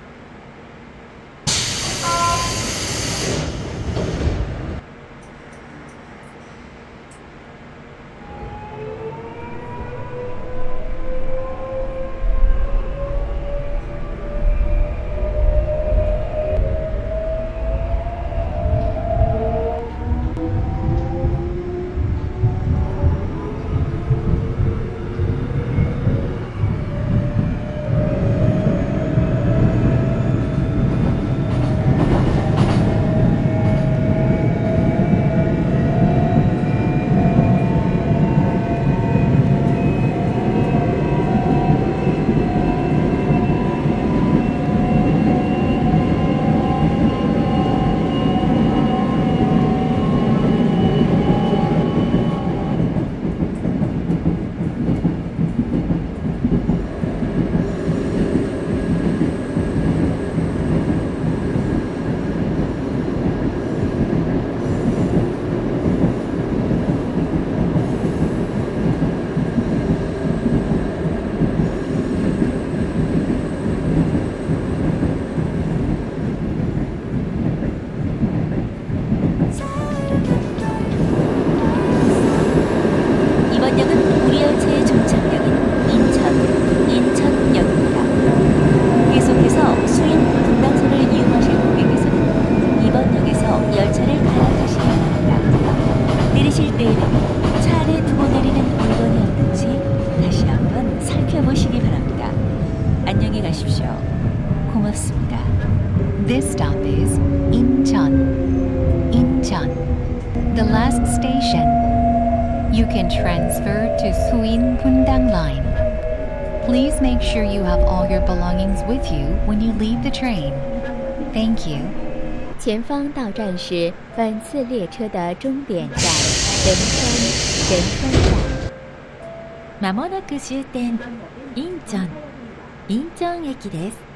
이번 역은 우리 열차의 종착역인 인천, 인천역입니다. 계속해서 수인 분당선을 이용하실 고객께서는 이번 역에서 열차를 갈아타시기 바랍니다. 내리실 때에는 차 안에 두고 내리는 물건이 없는지 다시 한번 살펴보시기 바랍니다. 안녕히 가십시오. 고맙습니다. This stop is Incheon. Incheon. The last station. You can transfer to Suin Pundang Line. Please make sure you have all your belongings with you when you leave the train. Thank you. 前方到站是本次列车的终点站仁川仁川站。まもなく終点インチョンインチョン駅です。